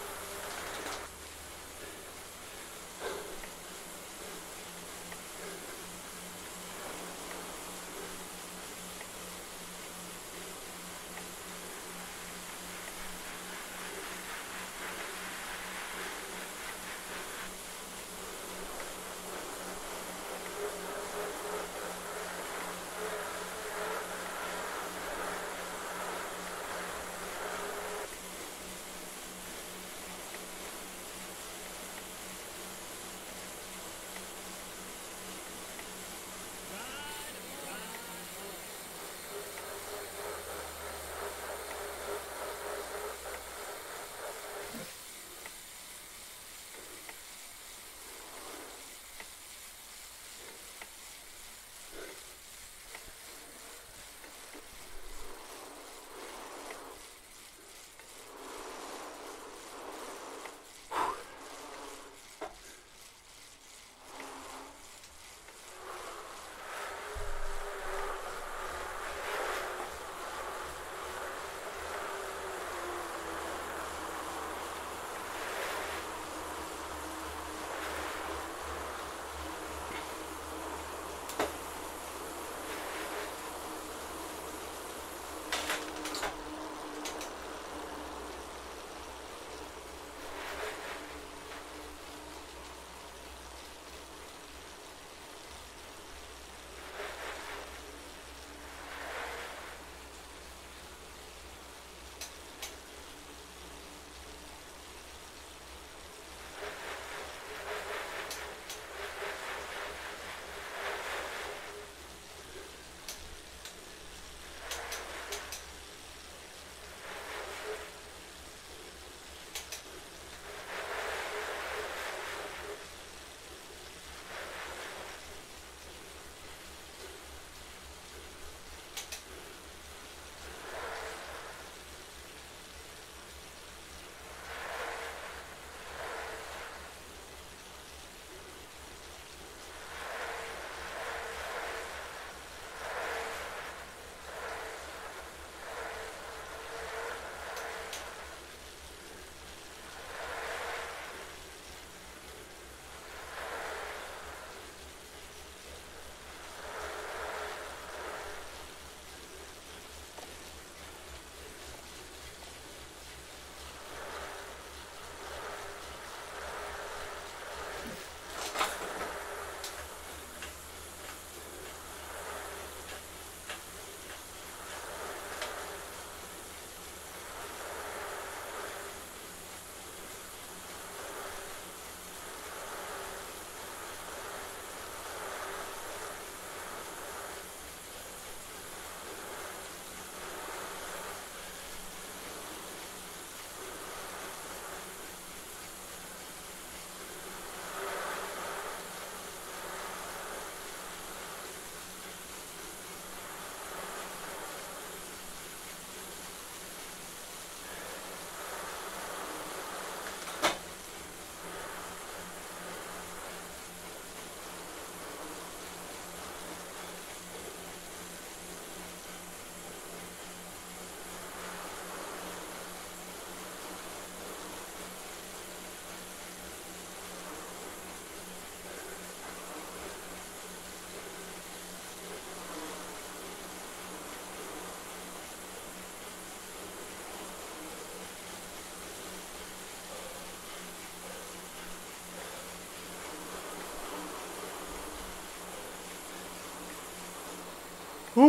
Whew.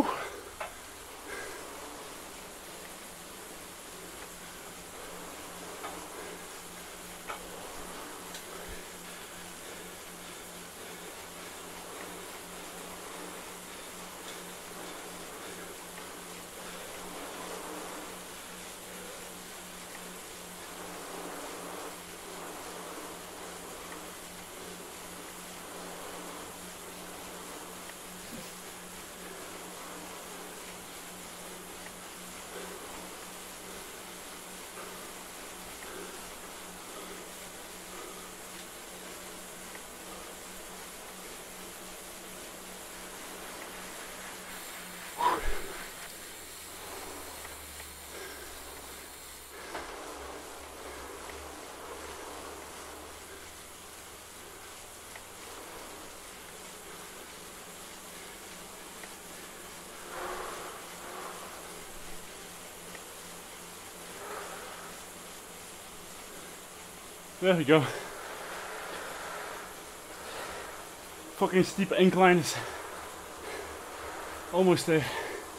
There we go. Fucking steep incline is almost there.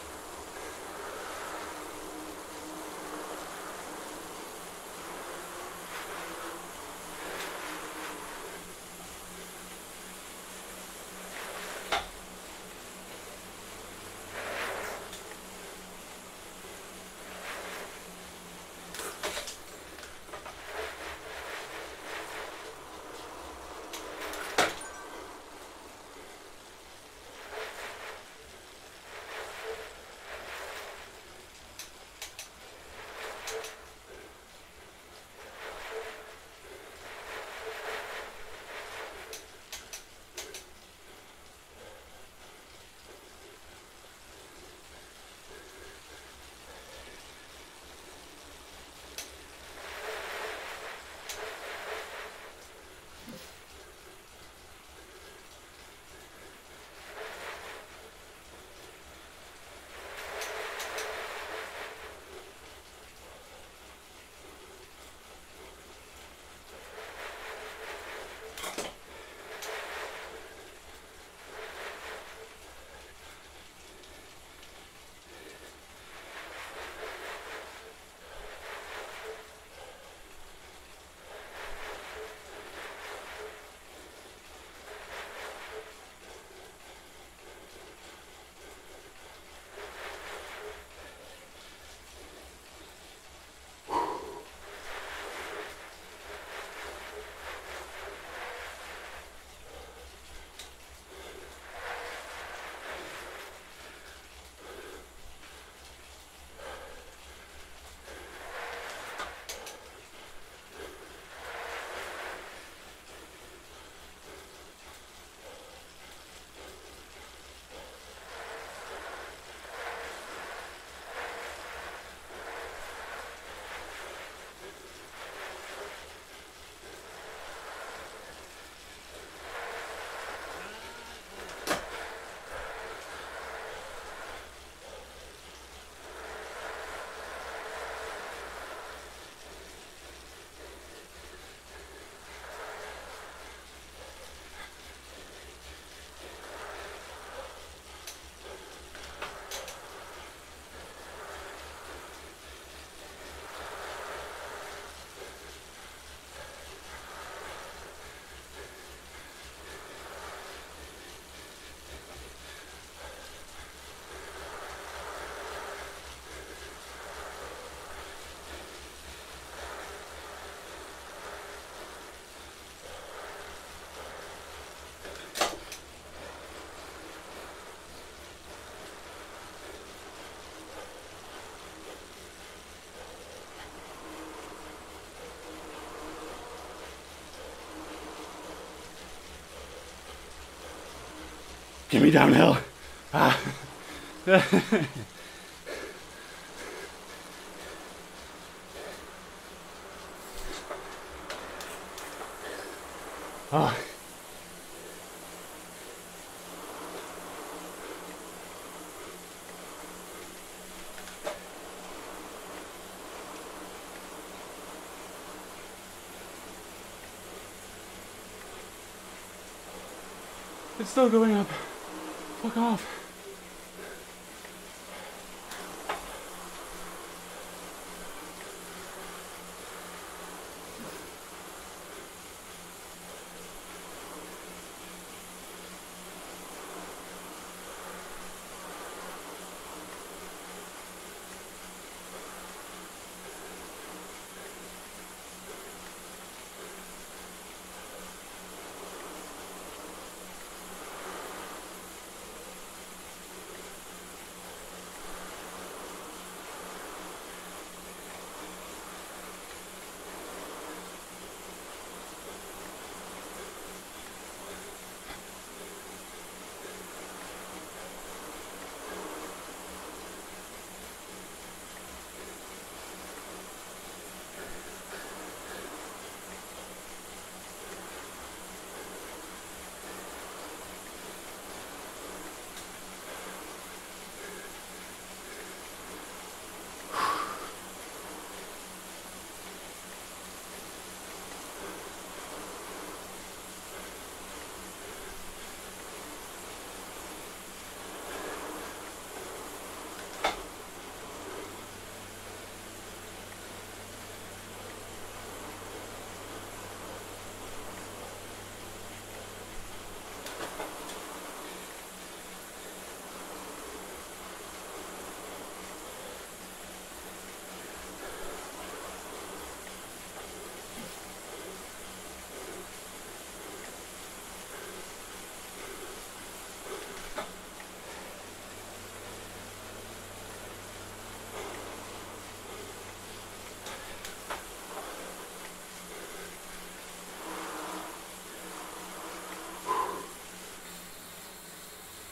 Get me downhill. Ah. Oh. It's still going up. Fuck off.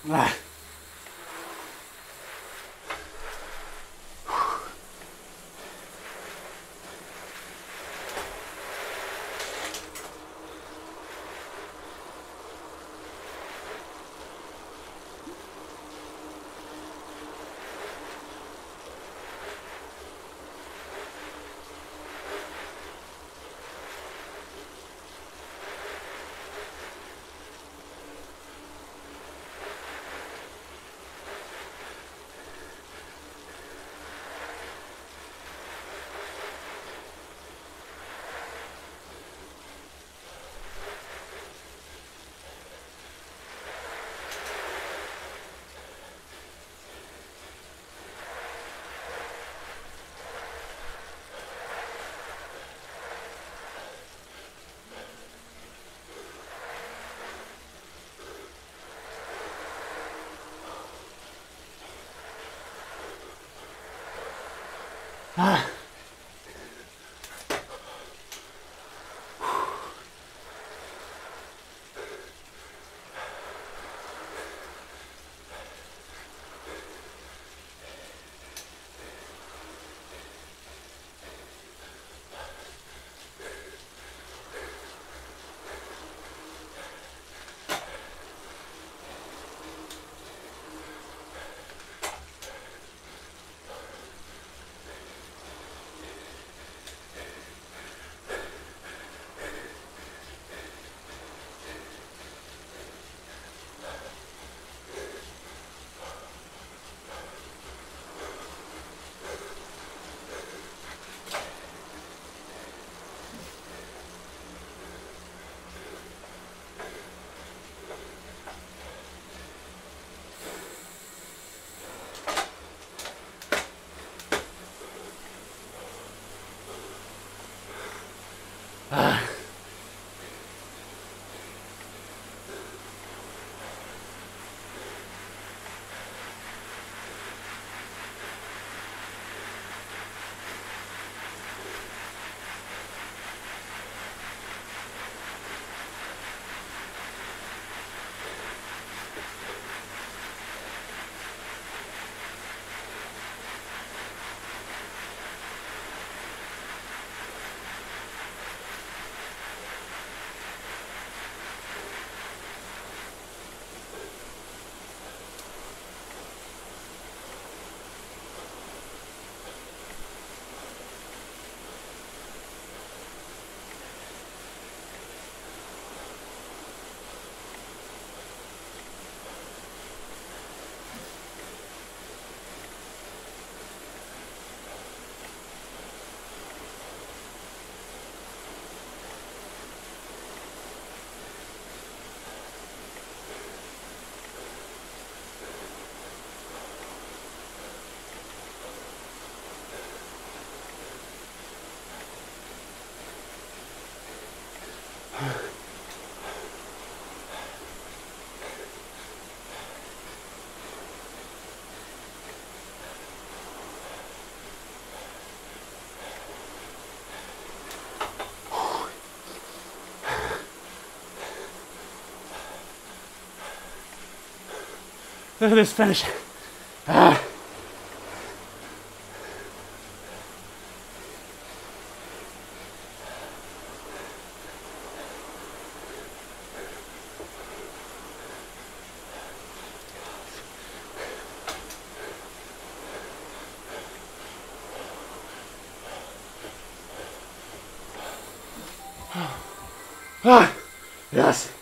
Ah. Ah. Look at this finish. Ah. Ah, yes.